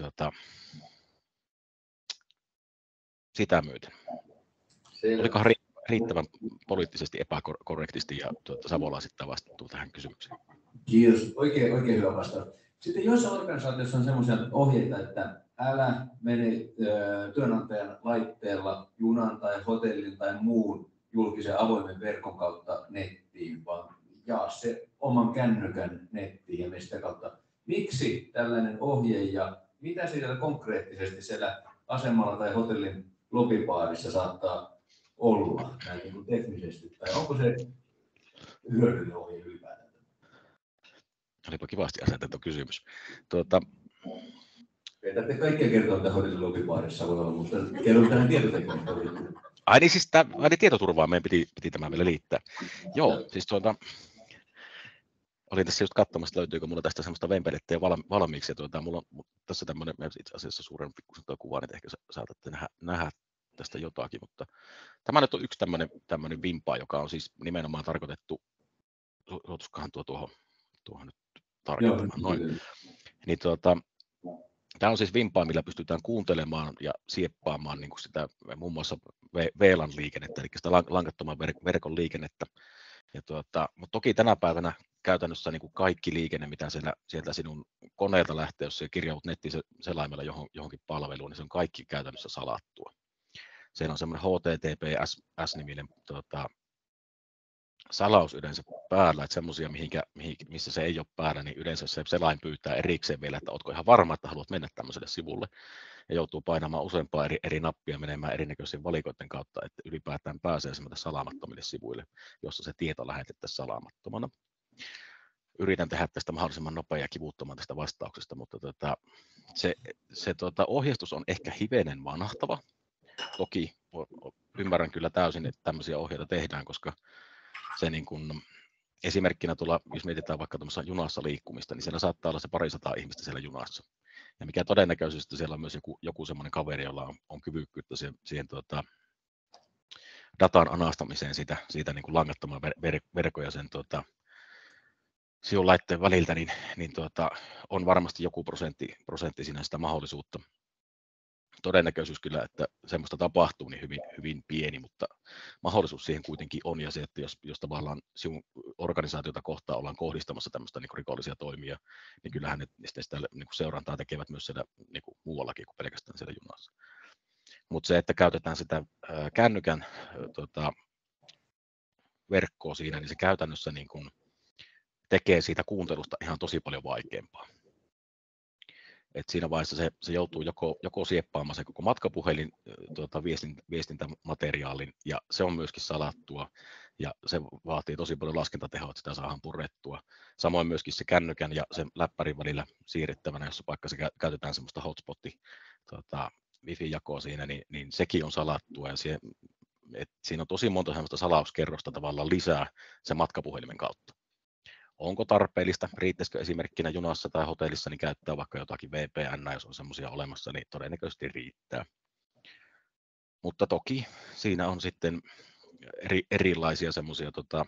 sitä myöten. Olikohan riittävän poliittisesti epäkorrektisti ja Savola sitten vastattu tähän kysymykseen? Kiitos, oikein hyvä vastaus. Sitten joissain organisaatioissa on sellaisia ohjeita, että älä mene työnantajan laitteella junan tai hotellin tai muun julkisen avoimen verkon kautta nettiin, vaan jaa se oman kännykän nettiin ja sitä kautta. Miksi tällainen ohje ja mitä siellä konkreettisesti siellä asemalla tai hotellin lobibaarissa saattaa olla näin niin teknisesti, tai onko se hyödyllinen ohje ylipäätään? Olipa kivasti asetettu kysymys. Ei tarvitse kaikkea kertoa, että hotellin lobibaarissa voi olla, mutta kerron tähän tietotekniikkaan. Ai niin siis tietoturvaa meidän piti tämä vielä liittää. Joo, siis olin tässä just katsomassa, että löytyykö mulla tästä semmoista vempelettä valmiiksi. Ja mulla on tässä tämmöinen itse asiassa suuren pikkusen tuo kuva, niin ehkä saatatte nähdä tästä jotakin. Mutta tämä nyt on yksi tämmöinen vimpa, joka on siis nimenomaan tarkoitettu, suotuskohan tuohon nyt tarkentamaan. Noin. Niin tämä on siis vimpaa, millä pystytään kuuntelemaan ja sieppaamaan niin kuin sitä muun muassa VLAN-liikennettä, eli sitä langattoman verkon liikennettä. Mutta toki tänä päivänä käytännössä niin kuin kaikki liikenne, mitä sieltä sinun koneelta lähtee, jos kirjaudut nettiselaimella johonkin palveluun, niin se on kaikki käytännössä salattua. Siellä on semmoinen HTTPS-niminen salaus yleensä päällä, että semmoisia, missä se ei ole päällä, niin yleensä se selain pyytää erikseen vielä, että oletko ihan varma, että haluat mennä tämmöiselle sivulle, ja joutuu painamaan useampaa eri nappia menemään erinäköisien valikoiden kautta, että ylipäätään pääsee semmoille salaamattomille sivuille, jossa se tieto lähetettäisiin salaamattomana. Yritän tehdä tästä mahdollisimman nopea ja kivuttoman tästä vastauksesta, mutta se ohjeistus on ehkä hivenen vanahtava. Toki ymmärrän kyllä täysin, että tämmöisiä ohjeita tehdään, koska se niin kuin, esimerkkinä tuolla, jos mietitään vaikka tuossa junassa liikkumista, niin siellä saattaa olla se 200 ihmistä siellä junassa. Ja mikä todennäköisesti siellä on myös joku semmoinen kaveri, jolla on kyvykkyyttä siihen datan anastamiseen siitä niin kuin langattoman verkon ja sen sivulaitteen väliltä, niin on varmasti joku prosentti siinä sitä mahdollisuutta. Todennäköisyys kyllä, että semmoista tapahtuu, niin hyvin, hyvin pieni, mutta mahdollisuus siihen kuitenkin on, ja se, että jos tavallaan sinun organisaatiota kohtaan ollaan kohdistamassa tämmöistä niin kuin rikollisia toimia, niin kyllähän ne sitä niin kuin seurantaa tekevät myös siellä niin kuin muuallakin kuin pelkästään siellä junassa. Mutta se, että käytetään sitä kännykän verkkoa siinä, niin se käytännössä niin kuin tekee siitä kuuntelusta ihan tosi paljon vaikeampaa. Et siinä vaiheessa se joutuu joko sieppaamaan se koko matkapuhelin viestintämateriaalin, ja se on myöskin salattua, ja se vaatii tosi paljon laskentatehoa, että sitä saadaan purettua. Samoin myöskin se kännykän ja sen läppärin välillä siirrettävänä, jos vaikka se käytetään semmoista hotspotti wifi-jakoa siinä, niin sekin on salattua, ja siinä on tosi monta semmoista salauskerrosta tavallaan lisää sen matkapuhelimen kautta. Onko tarpeellista, riittäisikö esimerkkinä junassa tai hotellissa, niin käyttää vaikka jotakin VPN, jos on semmoisia olemassa, niin todennäköisesti riittää. Mutta toki siinä on sitten erilaisia semmoisia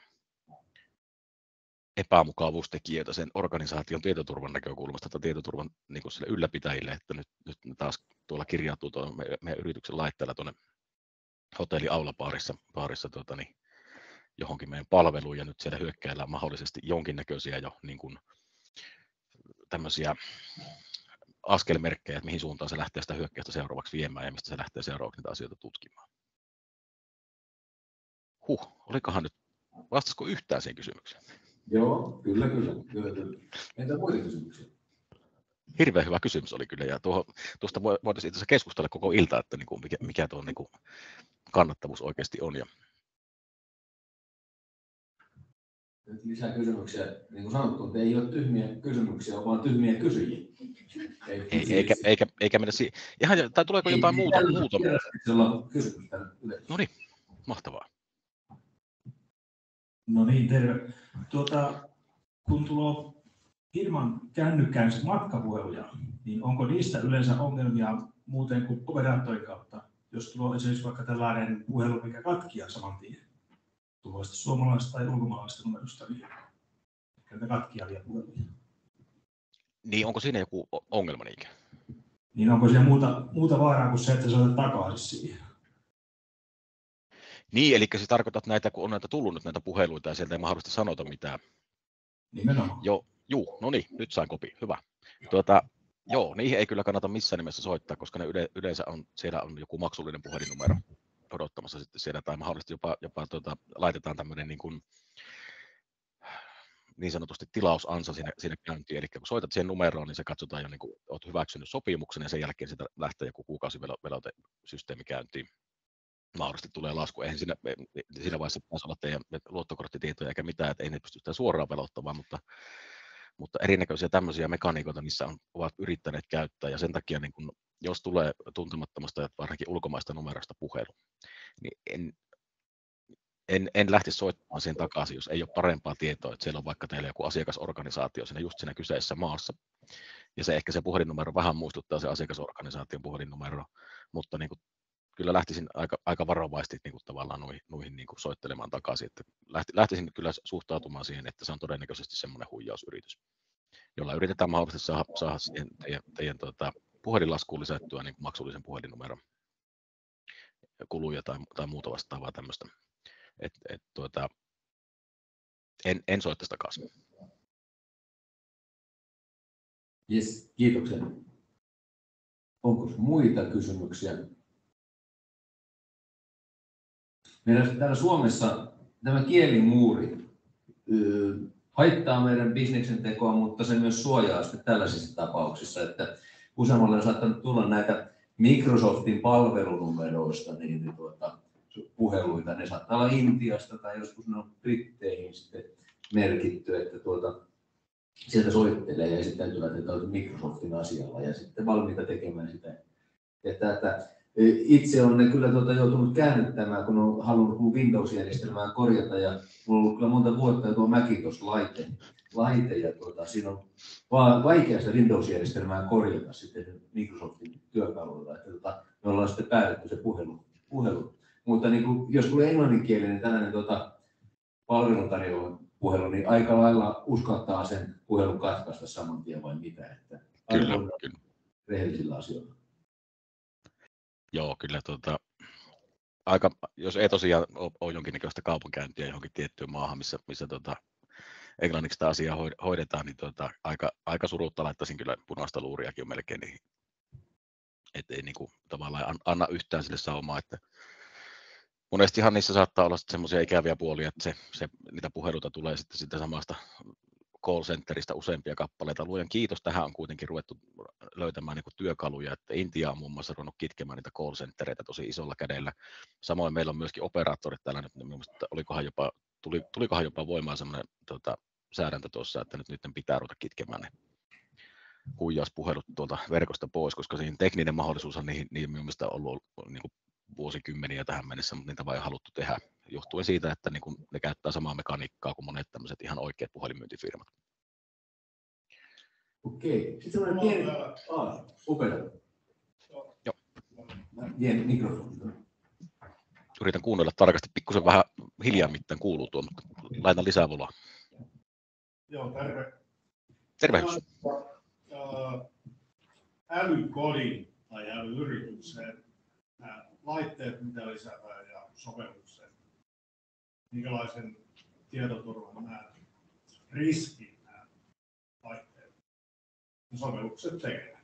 epämukavuustekijöitä sen organisaation tietoturvan näkökulmasta tai tietoturvan niin kuin sille ylläpitäjille, että nyt taas tuolla kirjautuu meidän yrityksen laitteella tuonne hotelliaulapaarissa johonkin meidän palveluun, ja nyt siellä hyökkäillään mahdollisesti jonkinnäköisiä jo niin kuin tämmöisiä askelmerkkejä, että mihin suuntaan se lähtee sitä hyökkäystä seuraavaksi viemään ja mistä se lähtee seuraavaksi niitä asioita tutkimaan. Olikohan nyt, vastasiko yhtään siihen kysymykseen? Joo, kyllä. Entä muita kysymyksiä? Hirveän hyvä kysymys oli kyllä, ja tuosta voitaisiin itse asiassa keskustella koko ilta, että niin kuin mikä tuo niin kuin kannattavuus oikeasti on. Nyt lisää kysymyksiä. Niin kuin sanottu, että ei ole tyhmiä kysymyksiä, vaan tyhmiä kysyjiä. Eikä mennä siihen. Tai tuleeko jotain muuta? No niin, mahtavaa. No niin, terve. Kun tulee ilman kännykään matkapuheluja, niin onko niistä yleensä ongelmia muuten kuin operaattorin kautta? Jos tulee esimerkiksi vaikka tällainen puhelu, mikä katkiaa saman tien, tulee sitten suomalaista tai ulkomaalaista numerosta, niin katkiavia puheluja. Niin, onko siinä joku ongelma niinkään? Niin onko siellä muuta vaaraa kuin se, että sä olet takaisin siihen? Niin, eli se tarkoittaa, että näitä, kun on näitä tullut nyt näitä puheluita ja sieltä ei mahdollisesti sanota mitään. Nimenomaan. Joo, no niin, nyt sain kopi, hyvä. Joo, niihin ei kyllä kannata missään nimessä soittaa, koska ne yleensä siellä on joku maksullinen puhelinnumero odottamassa sitten siellä, tai mahdollisesti jopa laitetaan tämmöinen niin sanotusti tilausansa siinä käyntiin, eli kun soitat siihen numeroon, niin se katsotaan jo, niin kuin olet hyväksynyt sopimuksen, ja sen jälkeen sitä lähtee joku kuukausivelotesysteemi käyntiin. Mahdollisesti tulee lasku. Eihän siinä vaiheessa pitäisi olla teidän luottokorttitietoja eikä mitään, että ei ne pysty sitä suoraan velottamaan, mutta erinäköisiä tämmöisiä mekaniikoita, missä ovat yrittäneet käyttää, ja sen takia niin kun, jos tulee tuntemattomasta ja varsinkin ulkomaista numerosta puhelu, niin en lähtisi soittamaan siihen takaisin, jos ei ole parempaa tietoa, että siellä on vaikka teillä joku asiakasorganisaatio siinä kyseisessä maassa, ja se puhelinnumero vähän muistuttaa se asiakasorganisaation puhelinnumero, mutta niin kuin kyllä lähtisin aika varovaisesti niin kuin tavallaan noihin niin kuin soittelemaan takaisin, että lähtisin kyllä suhtautumaan siihen, että se on todennäköisesti semmoinen huijausyritys, jolla yritetään mahdollisesti saada siihen teidän puhelinlaskuun lisättyä niin kuin maksullisen puhelinnumeron kuluja tai muuta vastaavaa tämmöistä. En soittaisi takaisin. Yes, kiitoksia. Onko muita kysymyksiä? Meillä täällä Suomessa tämä kielimuuri haittaa meidän bisneksen tekoa, mutta se myös suojaa sitten tällaisissa tapauksissa, että useammalle on saattanut tulla näitä Microsoftin palvelunumeroista puheluita. Ne saattaa olla Intiasta tai joskus ne on Britteihin sitten merkitty, että sieltä soittelee ja sitten täytyy että on Microsoftin asialla ja sitten valmiita tekemään sitä. Ja itse olen kyllä joutunut käännyttämään, kun olen halunnut mun Windows-järjestelmää korjata ja minulla on ollut kyllä monta vuotta tuo Macintosh-laite ja siinä on vaikea sitä Windows-järjestelmää korjata sitten Microsoftin työkaluilla. Että me ollaan sitten päätetty se puhelu. Mutta niin kuin, jos tulee englanninkielinen tällainen palveluntarjoajan puhelu, niin aika lailla uskaltaa sen puhelun katkaista saman tien vai mitä. Että kyllä. Rehellisillä asioilla. Joo, kyllä jos ei tosiaan ole jonkinnäköistä kaupankäyntiä johonkin tiettyyn maahan, missä englanniksi tämä asia hoidetaan, niin aika surutta laittaisin kyllä punaista luuriakin jo melkein niihin. Että ei niinku tavallaan anna yhtään sille saumaa, että monestihan niissä saattaa olla semmoisia ikäviä puolia, että niitä puheluita tulee sitten siitä samasta call centeristä useampia kappaleita. Luojan kiitos, tähän on kuitenkin ruvettu löytämään niin työkaluja, että Intia on muun muassa ruvennut kitkemään niitä call centereitä tosi isolla kädellä. Samoin meillä on myöskin operaattorit täällä nyt, niin tulikohan jopa voimaan semmoinen säädäntö tuossa, että nyt pitää ruveta kitkemään ne huijauspuhelut tuolta verkosta pois, koska siinä tekninen mahdollisuushan niihin mielestäni on ollut niin kuin vuosikymmeniä tähän mennessä, mutta niitä vaan ei haluttu tehdä, johtuen siitä, että niin kuin ne käyttää samaa mekaniikkaa kuin monet tämmöiset ihan oikeat puhelinmyyntifirmat. Okei, sitten semmoinen pieni operaattori. Joo. Vien mikrofoni. Yritän kuunnella tarkasti, pikkusen vähän hiljaimmittain kuuluu tuo, mutta laitan lisää valoa. Joo, terve. Terve. Älykodin tai älyyritykseen nämä laitteet, mitä lisätään ja sovellukset, minkälaisen tietoturvan nämä riskit nämä laitteet ja sovellukset tekevät.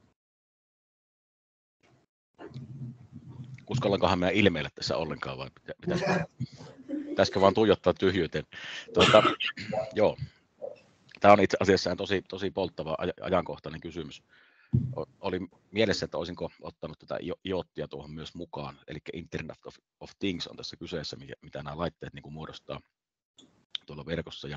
Uskallankohan meidän ilmeillä tässä ollenkaan vai pitäisikö vaan tuijottaa tyhjyyteen? Joo. Tämä on itse asiassa tosi polttava ajankohtainen kysymys. Oli mielessä, että olisinko ottanut tätä IoTia tuohon myös mukaan, eli Internet of Things on tässä kyseessä, mitä nämä laitteet niin kuin muodostaa tuolla verkossa.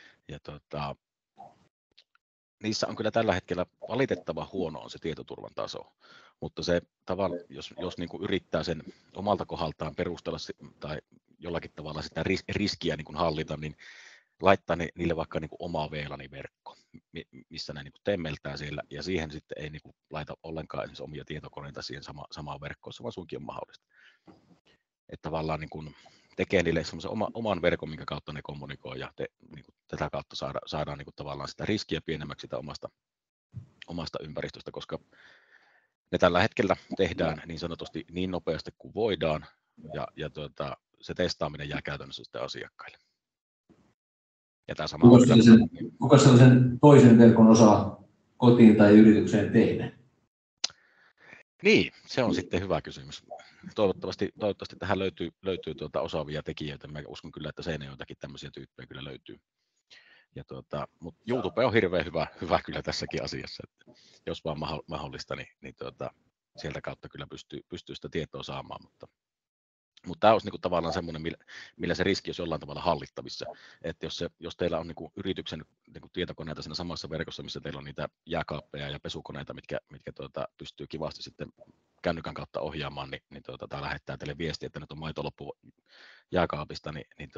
Niissä on kyllä tällä hetkellä valitettavan huono on se tietoturvan taso, mutta se tavalla, jos niin kuin yrittää sen omalta kohdaltaan perustella tai jollakin tavalla sitä riskiä niin kuin hallita, niin laittaa niille vaikka niin kuin oma VLAN-verkko, missä ne niin kuin temmeltää siellä, ja siihen sitten ei niin kuin laita ollenkaan esimerkiksi omia tietokoneita siihen samaan verkkoon, vaan suinkin on mahdollista. Että tavallaan niin kuin tekee niille semmoisen oman verkon, minkä kautta ne kommunikoi, ja niin kuin tätä kautta saadaan niin kuin tavallaan sitä riskiä pienemmäksi sitä omasta ympäristöstä, koska ne tällä hetkellä tehdään niin sanotusti niin nopeasti kuin voidaan, ja se testaaminen jää käytännössä sitten asiakkaille. Kuka sellaisen toisen verkon osaa kotiin tai yritykseen tehdä? Niin, se on sitten hyvä kysymys. Toivottavasti tähän löytyy osaavia tekijöitä. Mä uskon kyllä, että Seinäjoeltakin tämmöisiä tyyppejä kyllä löytyy. Mutta YouTube on hirveän hyvä kyllä tässäkin asiassa. Että jos vaan mahdollista, niin sieltä kautta kyllä pystyy sitä tietoa saamaan. Mutta tämä olisi niinku tavallaan semmoinen, millä se riski olisi jollain tavalla hallittavissa. Että jos teillä on niinku yrityksen niinku tietokoneita siinä samassa verkossa, missä teillä on niitä jääkaappeja ja pesukoneita, mitkä pystyy kivasti sitten kännykän kautta ohjaamaan, niin tämä lähettää teille viestiä, että nyt on maito loppu jääkaapista, niin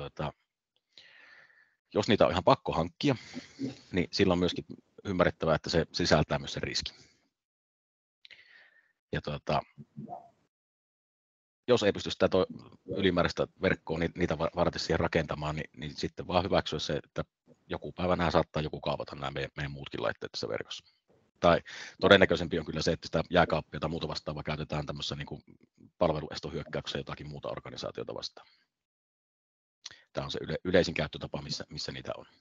jos niitä on ihan pakko hankkia, niin silloin on myöskin ymmärrettävää, että se sisältää myös sen riskin. Ja jos ei pysty sitä ylimääräistä verkkoa niitä varten siihen rakentamaan, niin sitten vaan hyväksyä se, että joku päivä nämä saattaa joku kaavata nämä meidän muutkin laitteet tässä verkossa. Tai todennäköisempi on kyllä se, että sitä jääkaappia tai muuta vastaavaa käytetään tämmöisessä niin kuin palveluestohyökkäyksessä jotakin muuta organisaatiota vastaan. Tämä on se yleisin käyttötapa, missä niitä on.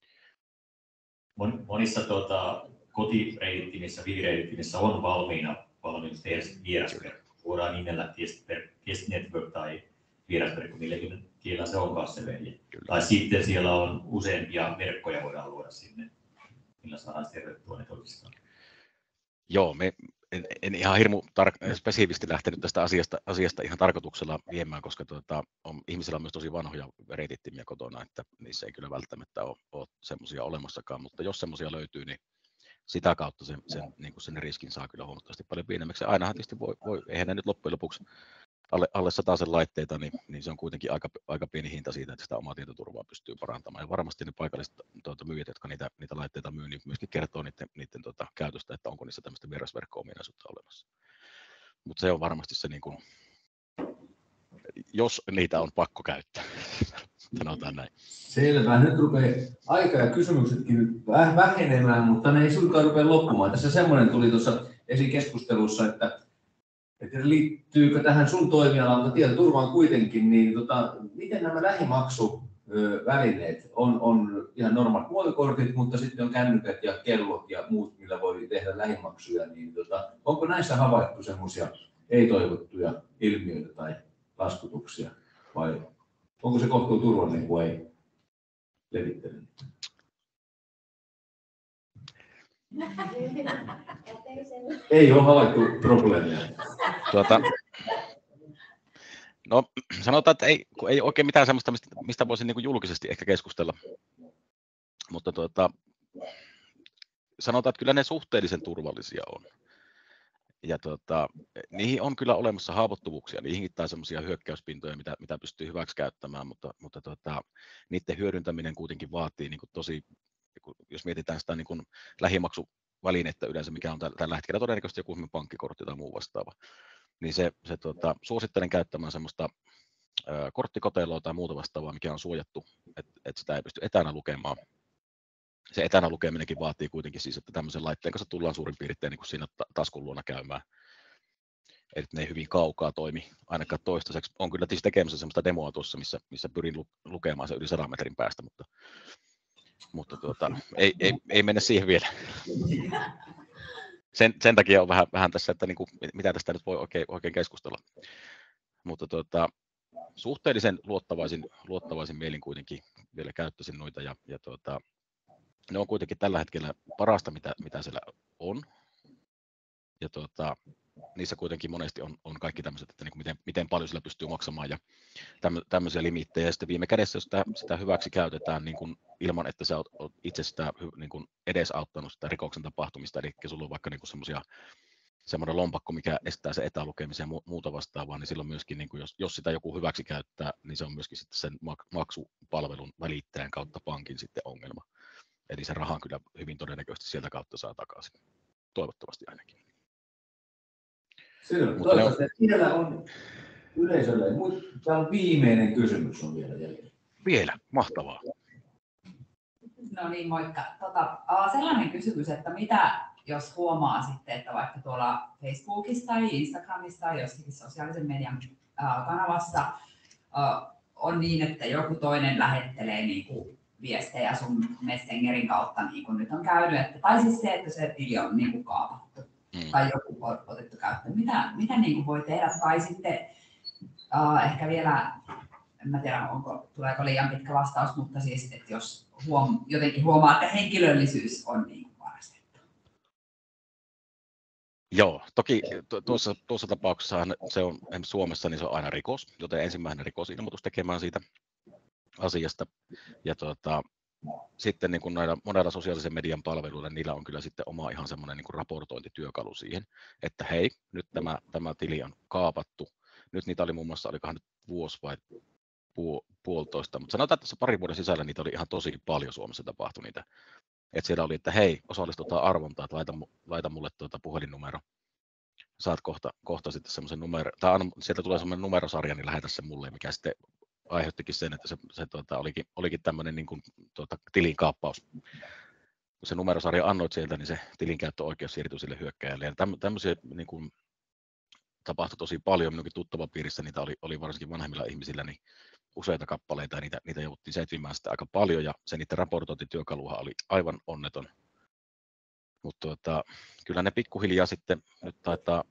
Monissa kotireittimissä, viireittimissä on valmiina vierasverkko. Voidaan nimellä test network tai vierasverkko, millekin siellä se on kanssa se vehje. Tai sitten siellä on useampia verkkoja voidaan luoda sinne, millä saadaan siirrettyä ne toisistaan. Joo, en ihan hirmu spesifisti lähtenyt tästä asiasta ihan tarkoituksella viemään, koska ihmisillä on myös tosi vanhoja reitittimiä kotona, että niissä ei kyllä välttämättä ole semmoisia olemassakaan, mutta jos semmoisia löytyy, niin sitä kautta sen riskin saa kyllä huomattavasti paljon pienemmäksi. Ainahan tietysti eihän ne nyt loppujen lopuksi alle 100 laitteita, niin se on kuitenkin aika pieni hinta siitä, että sitä omaa tietoturvaa pystyy parantamaan. Ja varmasti ne paikalliset myyjät, jotka niitä laitteita myy, niin myöskin kertoo niiden käytöstä, että onko niissä tämmöistä vierasverkko-ominaisuutta olemassa. Mutta se on varmasti se, niin kuin, jos niitä on pakko käyttää, sanotaan näin. Selvä. Nyt rupeaa aika ja kysymyksetkin vähenemään, mutta ne ei suinkaan rupea loppumaan. Tässä semmoinen tuli tuossa esikeskustelussa, että liittyykö tähän sun toimialaan, mutta tietoturvaan kuitenkin, niin miten nämä lähimaksuvälineet on ihan normaalit muovikortit, mutta sitten on kännykät ja kellot ja muut, millä voi tehdä lähimaksuja, niin onko näissä havaittu semmoisia ei-toivottuja ilmiöitä tai laskutuksia, vai onko se kohtuu turvallinen, kun ei levittele? Ei ole havaittu probleemia. No sanotaan, että ei oikein mitään sellaista, mistä voisin niin julkisesti ehkä keskustella, mutta sanotaan, että kyllä ne suhteellisen turvallisia on. Ja niihin on kyllä olemassa haavoittuvuuksia, niihinkin tai semmoisia hyökkäyspintoja, mitä pystyy hyväksi käyttämään, mutta niiden hyödyntäminen kuitenkin vaatii niin kuin tosi, jos mietitään sitä niin kuin lähimaksuvälinettä yleensä, mikä on tällä hetkellä todennäköisesti joku pankkikortti tai muu vastaava, niin suosittelen käyttämään semmoista korttikoteloa tai muuta vastaavaa, mikä on suojattu, että sitä ei pysty etänä lukemaan. Se etänä lukeminenkin vaatii kuitenkin siis, että tämmöisen laitteen kanssa tullaan suurin piirtein niin kuin siinä taskun luona käymään. Että ne ei hyvin kaukaa toimi, ainakaan toistaiseksi. On kyllä tietysti tekemässä semmoista demoa tuossa, missä pyrin lukemaan se yli 100 metrin päästä, mutta ei mennä siihen vielä. Sen takia on vähän tässä, että niin kuin, mitä tästä nyt voi oikein keskustella. Mutta suhteellisen luottavaisin mielin kuitenkin vielä käyttäisin noita ja ne on kuitenkin tällä hetkellä parasta, mitä siellä on. Ja niissä kuitenkin monesti on kaikki tämmöiset, että niin miten paljon sillä pystyy maksamaan ja tämmöisiä limittejä. Ja sitten viime kädessä, jos sitä hyväksi käytetään niin kuin ilman, että sä oot itse sitä niin kuin edesauttanut sitä rikoksen tapahtumista, eli sulla on vaikka niin semmoinen lompakko, mikä estää se etälukemisen ja muuta vastaavaa, niin silloin myöskin, niin kuin jos sitä joku hyväksi käyttää, niin se on myöskin sitten sen maksupalvelun välittäjän kautta pankin sitten ongelma. Eli se rahan kyllä hyvin todennäköisesti sieltä kautta saa takaisin. Toivottavasti ainakin. Selvä. Toivottavasti siellä on yleisölle. Tämä on viimeinen kysymys on vielä jäljellä. Vielä, mahtavaa. No niin, moikka. Sellainen kysymys, että mitä jos huomaa sitten, että vaikka tuolla Facebookissa tai Instagramissa tai jossakin sosiaalisen median kanavassa on niin, että joku toinen lähettelee niin viestejä sun Messengerin kautta, niin kuin nyt on käynyt, tai siis se, että se tili on niin kaapattu tai joku otettu käyttöön. Mitä niin voi tehdä? Tai sitten ehkä vielä, en mä tiedä, tuleeko liian pitkä vastaus, mutta siis, että jos jotenkin huomaa, että henkilöllisyys on niin varastettu. Joo, toki tuossa tapauksessa se on Suomessa, niin se on aina rikos, joten ensimmäinen rikosilmoitus tekemään siitä asiasta. Ja sitten niin kuin näillä monella sosiaalisen median palveluilla, niillä on kyllä sitten oma ihan semmoinen niin kuin raportointityökalu siihen, että hei, nyt tämä tili on kaapattu. Nyt niitä oli muun muassa, olikohan nyt vuosi vai puolitoista, mutta sanotaan, että tässä parin vuoden sisällä niitä oli ihan tosi paljon Suomessa tapahtui niitä. Että siellä oli, että hei, osallistutaan arvontaan, että laita mulle puhelinnumero. Saat kohta sitten semmoisen numero, tai sieltä tulee semmoinen numerosarja, niin lähetä se mulle, mikä sitten aiheuttikin sen, että se olikin tämmöinen niin kuin, tilin kaappaus. Kun se numerosarja annoit sieltä, niin se tilinkäyttöoikeus siirtyi sille hyökkääjälle. Ja tämmöisiä niin kuin, tapahtui tosi paljon. Minunkin tuttavapiirissä niitä oli varsinkin vanhemmilla ihmisillä niin useita kappaleita, ja niitä jouduttiin setvimään sitten aika paljon, ja se niiden raportointityökaluhan oli aivan onneton. Mutta kyllä ne pikkuhiljaa sitten nyt taitaa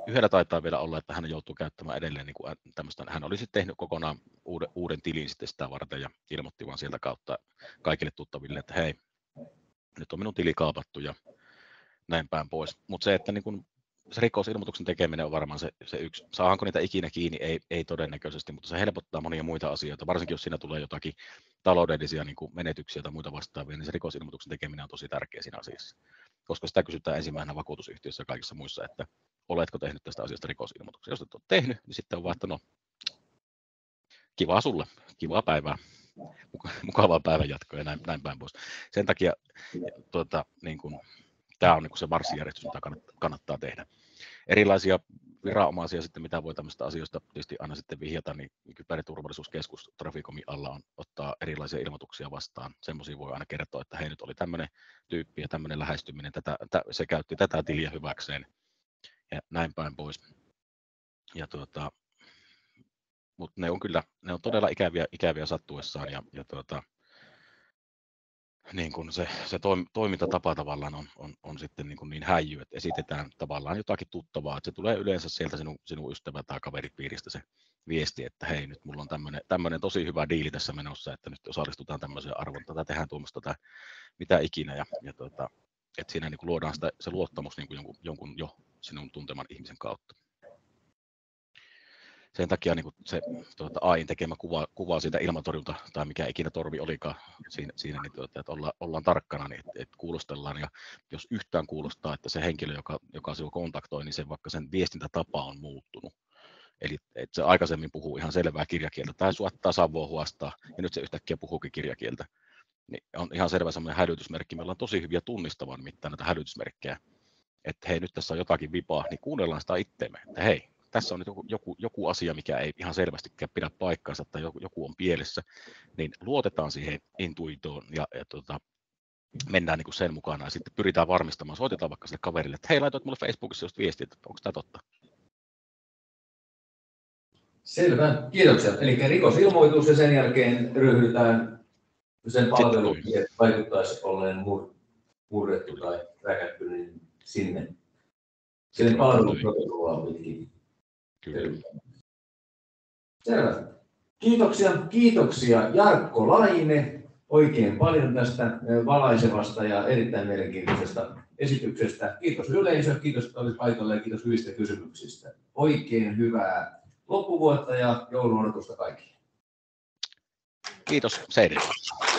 yhdellä taitaa vielä olla, että hän joutuu käyttämään edelleen niin kuin tämmöistä. Hän oli sitten tehnyt kokonaan uuden tilin sitten sitä varten ja ilmoitti vaan sieltä kautta kaikille tuttaville, että hei, nyt on minun tili kaapattu ja näin päin pois. Mutta se, että niin kun se rikosilmoituksen tekeminen on varmaan se yksi. Saahanko niitä ikinä kiinni? Ei todennäköisesti, mutta se helpottaa monia muita asioita. Varsinkin jos siinä tulee jotakin taloudellisia niin kuin menetyksiä tai muita vastaavia, niin se rikosilmoituksen tekeminen on tosi tärkeä siinä asiassa. Koska sitä kysytään ensimmäisenä vakuutusyhtiössä ja kaikissa muissa, että oletko tehnyt tästä asiasta rikosilmoituksen. Jos et ole tehnyt, niin sitten on vaan, että no, kivaa sulle, kivaa päivää, mukavaa päivän jatkoa ja näin päin pois. Sen takia niin kuin, tämä on niin kuin se marssijärjestys, mitä kannattaa tehdä. Erilaisia viranomaisia sitten, mitä voi tämmöistä asioista tietysti aina sitten vihjata, niin Kyberturvallisuuskeskus Traficomin alla ottaa erilaisia ilmoituksia vastaan. Semmoisia voi aina kertoa, että hei, nyt oli tämmöinen tyyppi ja tämmöinen lähestyminen, se käytti tätä tiliä hyväkseen ja näin päin pois. Ja mutta ne on todella ikäviä sattuessaan ja niin kuin se toimintatapa tavallaan on sitten niin häijy, että esitetään tavallaan jotakin tuttavaa, että se tulee yleensä sieltä sinun ystävä- tai kaveripiiristä se viesti, että hei, nyt mulla on tämmöinen tosi hyvä diili tässä menossa, että nyt osallistutaan tämmöiseen arvontaan tai tehdään tuommoista tai mitä ikinä, että siinä niin kuin luodaan se luottamus niin kuin jonkun jo sinun tunteman ihmisen kautta. Sen takia niin se AI:n tekemä kuva siitä ilmatorjunta tai mikä ikinä torvi olikaan siinä niin että ollaan tarkkana, niin että kuulostellaan ja jos yhtään kuulostaa, että se henkilö, joka sinua kontaktoi, niin vaikka sen viestintätapa on muuttunut. Eli että se aikaisemmin puhuu ihan selvää kirjakieltä tai suottaa savua huostaa ja nyt se yhtäkkiä puhuukin kirjakieltä. Niin on ihan selvä semmoinen hälytysmerkki. Meillä on tosi hyviä tunnistamaan nimittäin näitä hälytysmerkkejä. Että hei, nyt tässä on jotakin vipaa, niin kuunnellaan sitä itteemme, että hei, tässä on nyt joku asia, mikä ei ihan selvästikään pidä paikkaansa tai joku on pielessä, niin luotetaan siihen intuitoon ja mennään niin kuin sen mukana ja sitten pyritään varmistamaan, soitetaan vaikka sille kaverille, että hei, laitoit mulle Facebookissa just viestiä, että onko tämä totta? Selvä, kiitoksia. Eli rikosilmoitus ja sen jälkeen ryhdytään sen palveluun, että vaikuttaisi olleen murrettu tai räkätty niin sinne palvelun protokollaan pitkin. Kyllä. Selvä. Kiitoksia Jarkko Laine oikein paljon tästä valaisevasta ja erittäin mielenkiintoisesta esityksestä. Kiitos yleisö, kiitos, että olit paikalla ja kiitos hyvistä kysymyksistä. Oikein hyvää loppuvuotta ja joulun odotusta kaikille. Kiitos, Seiri.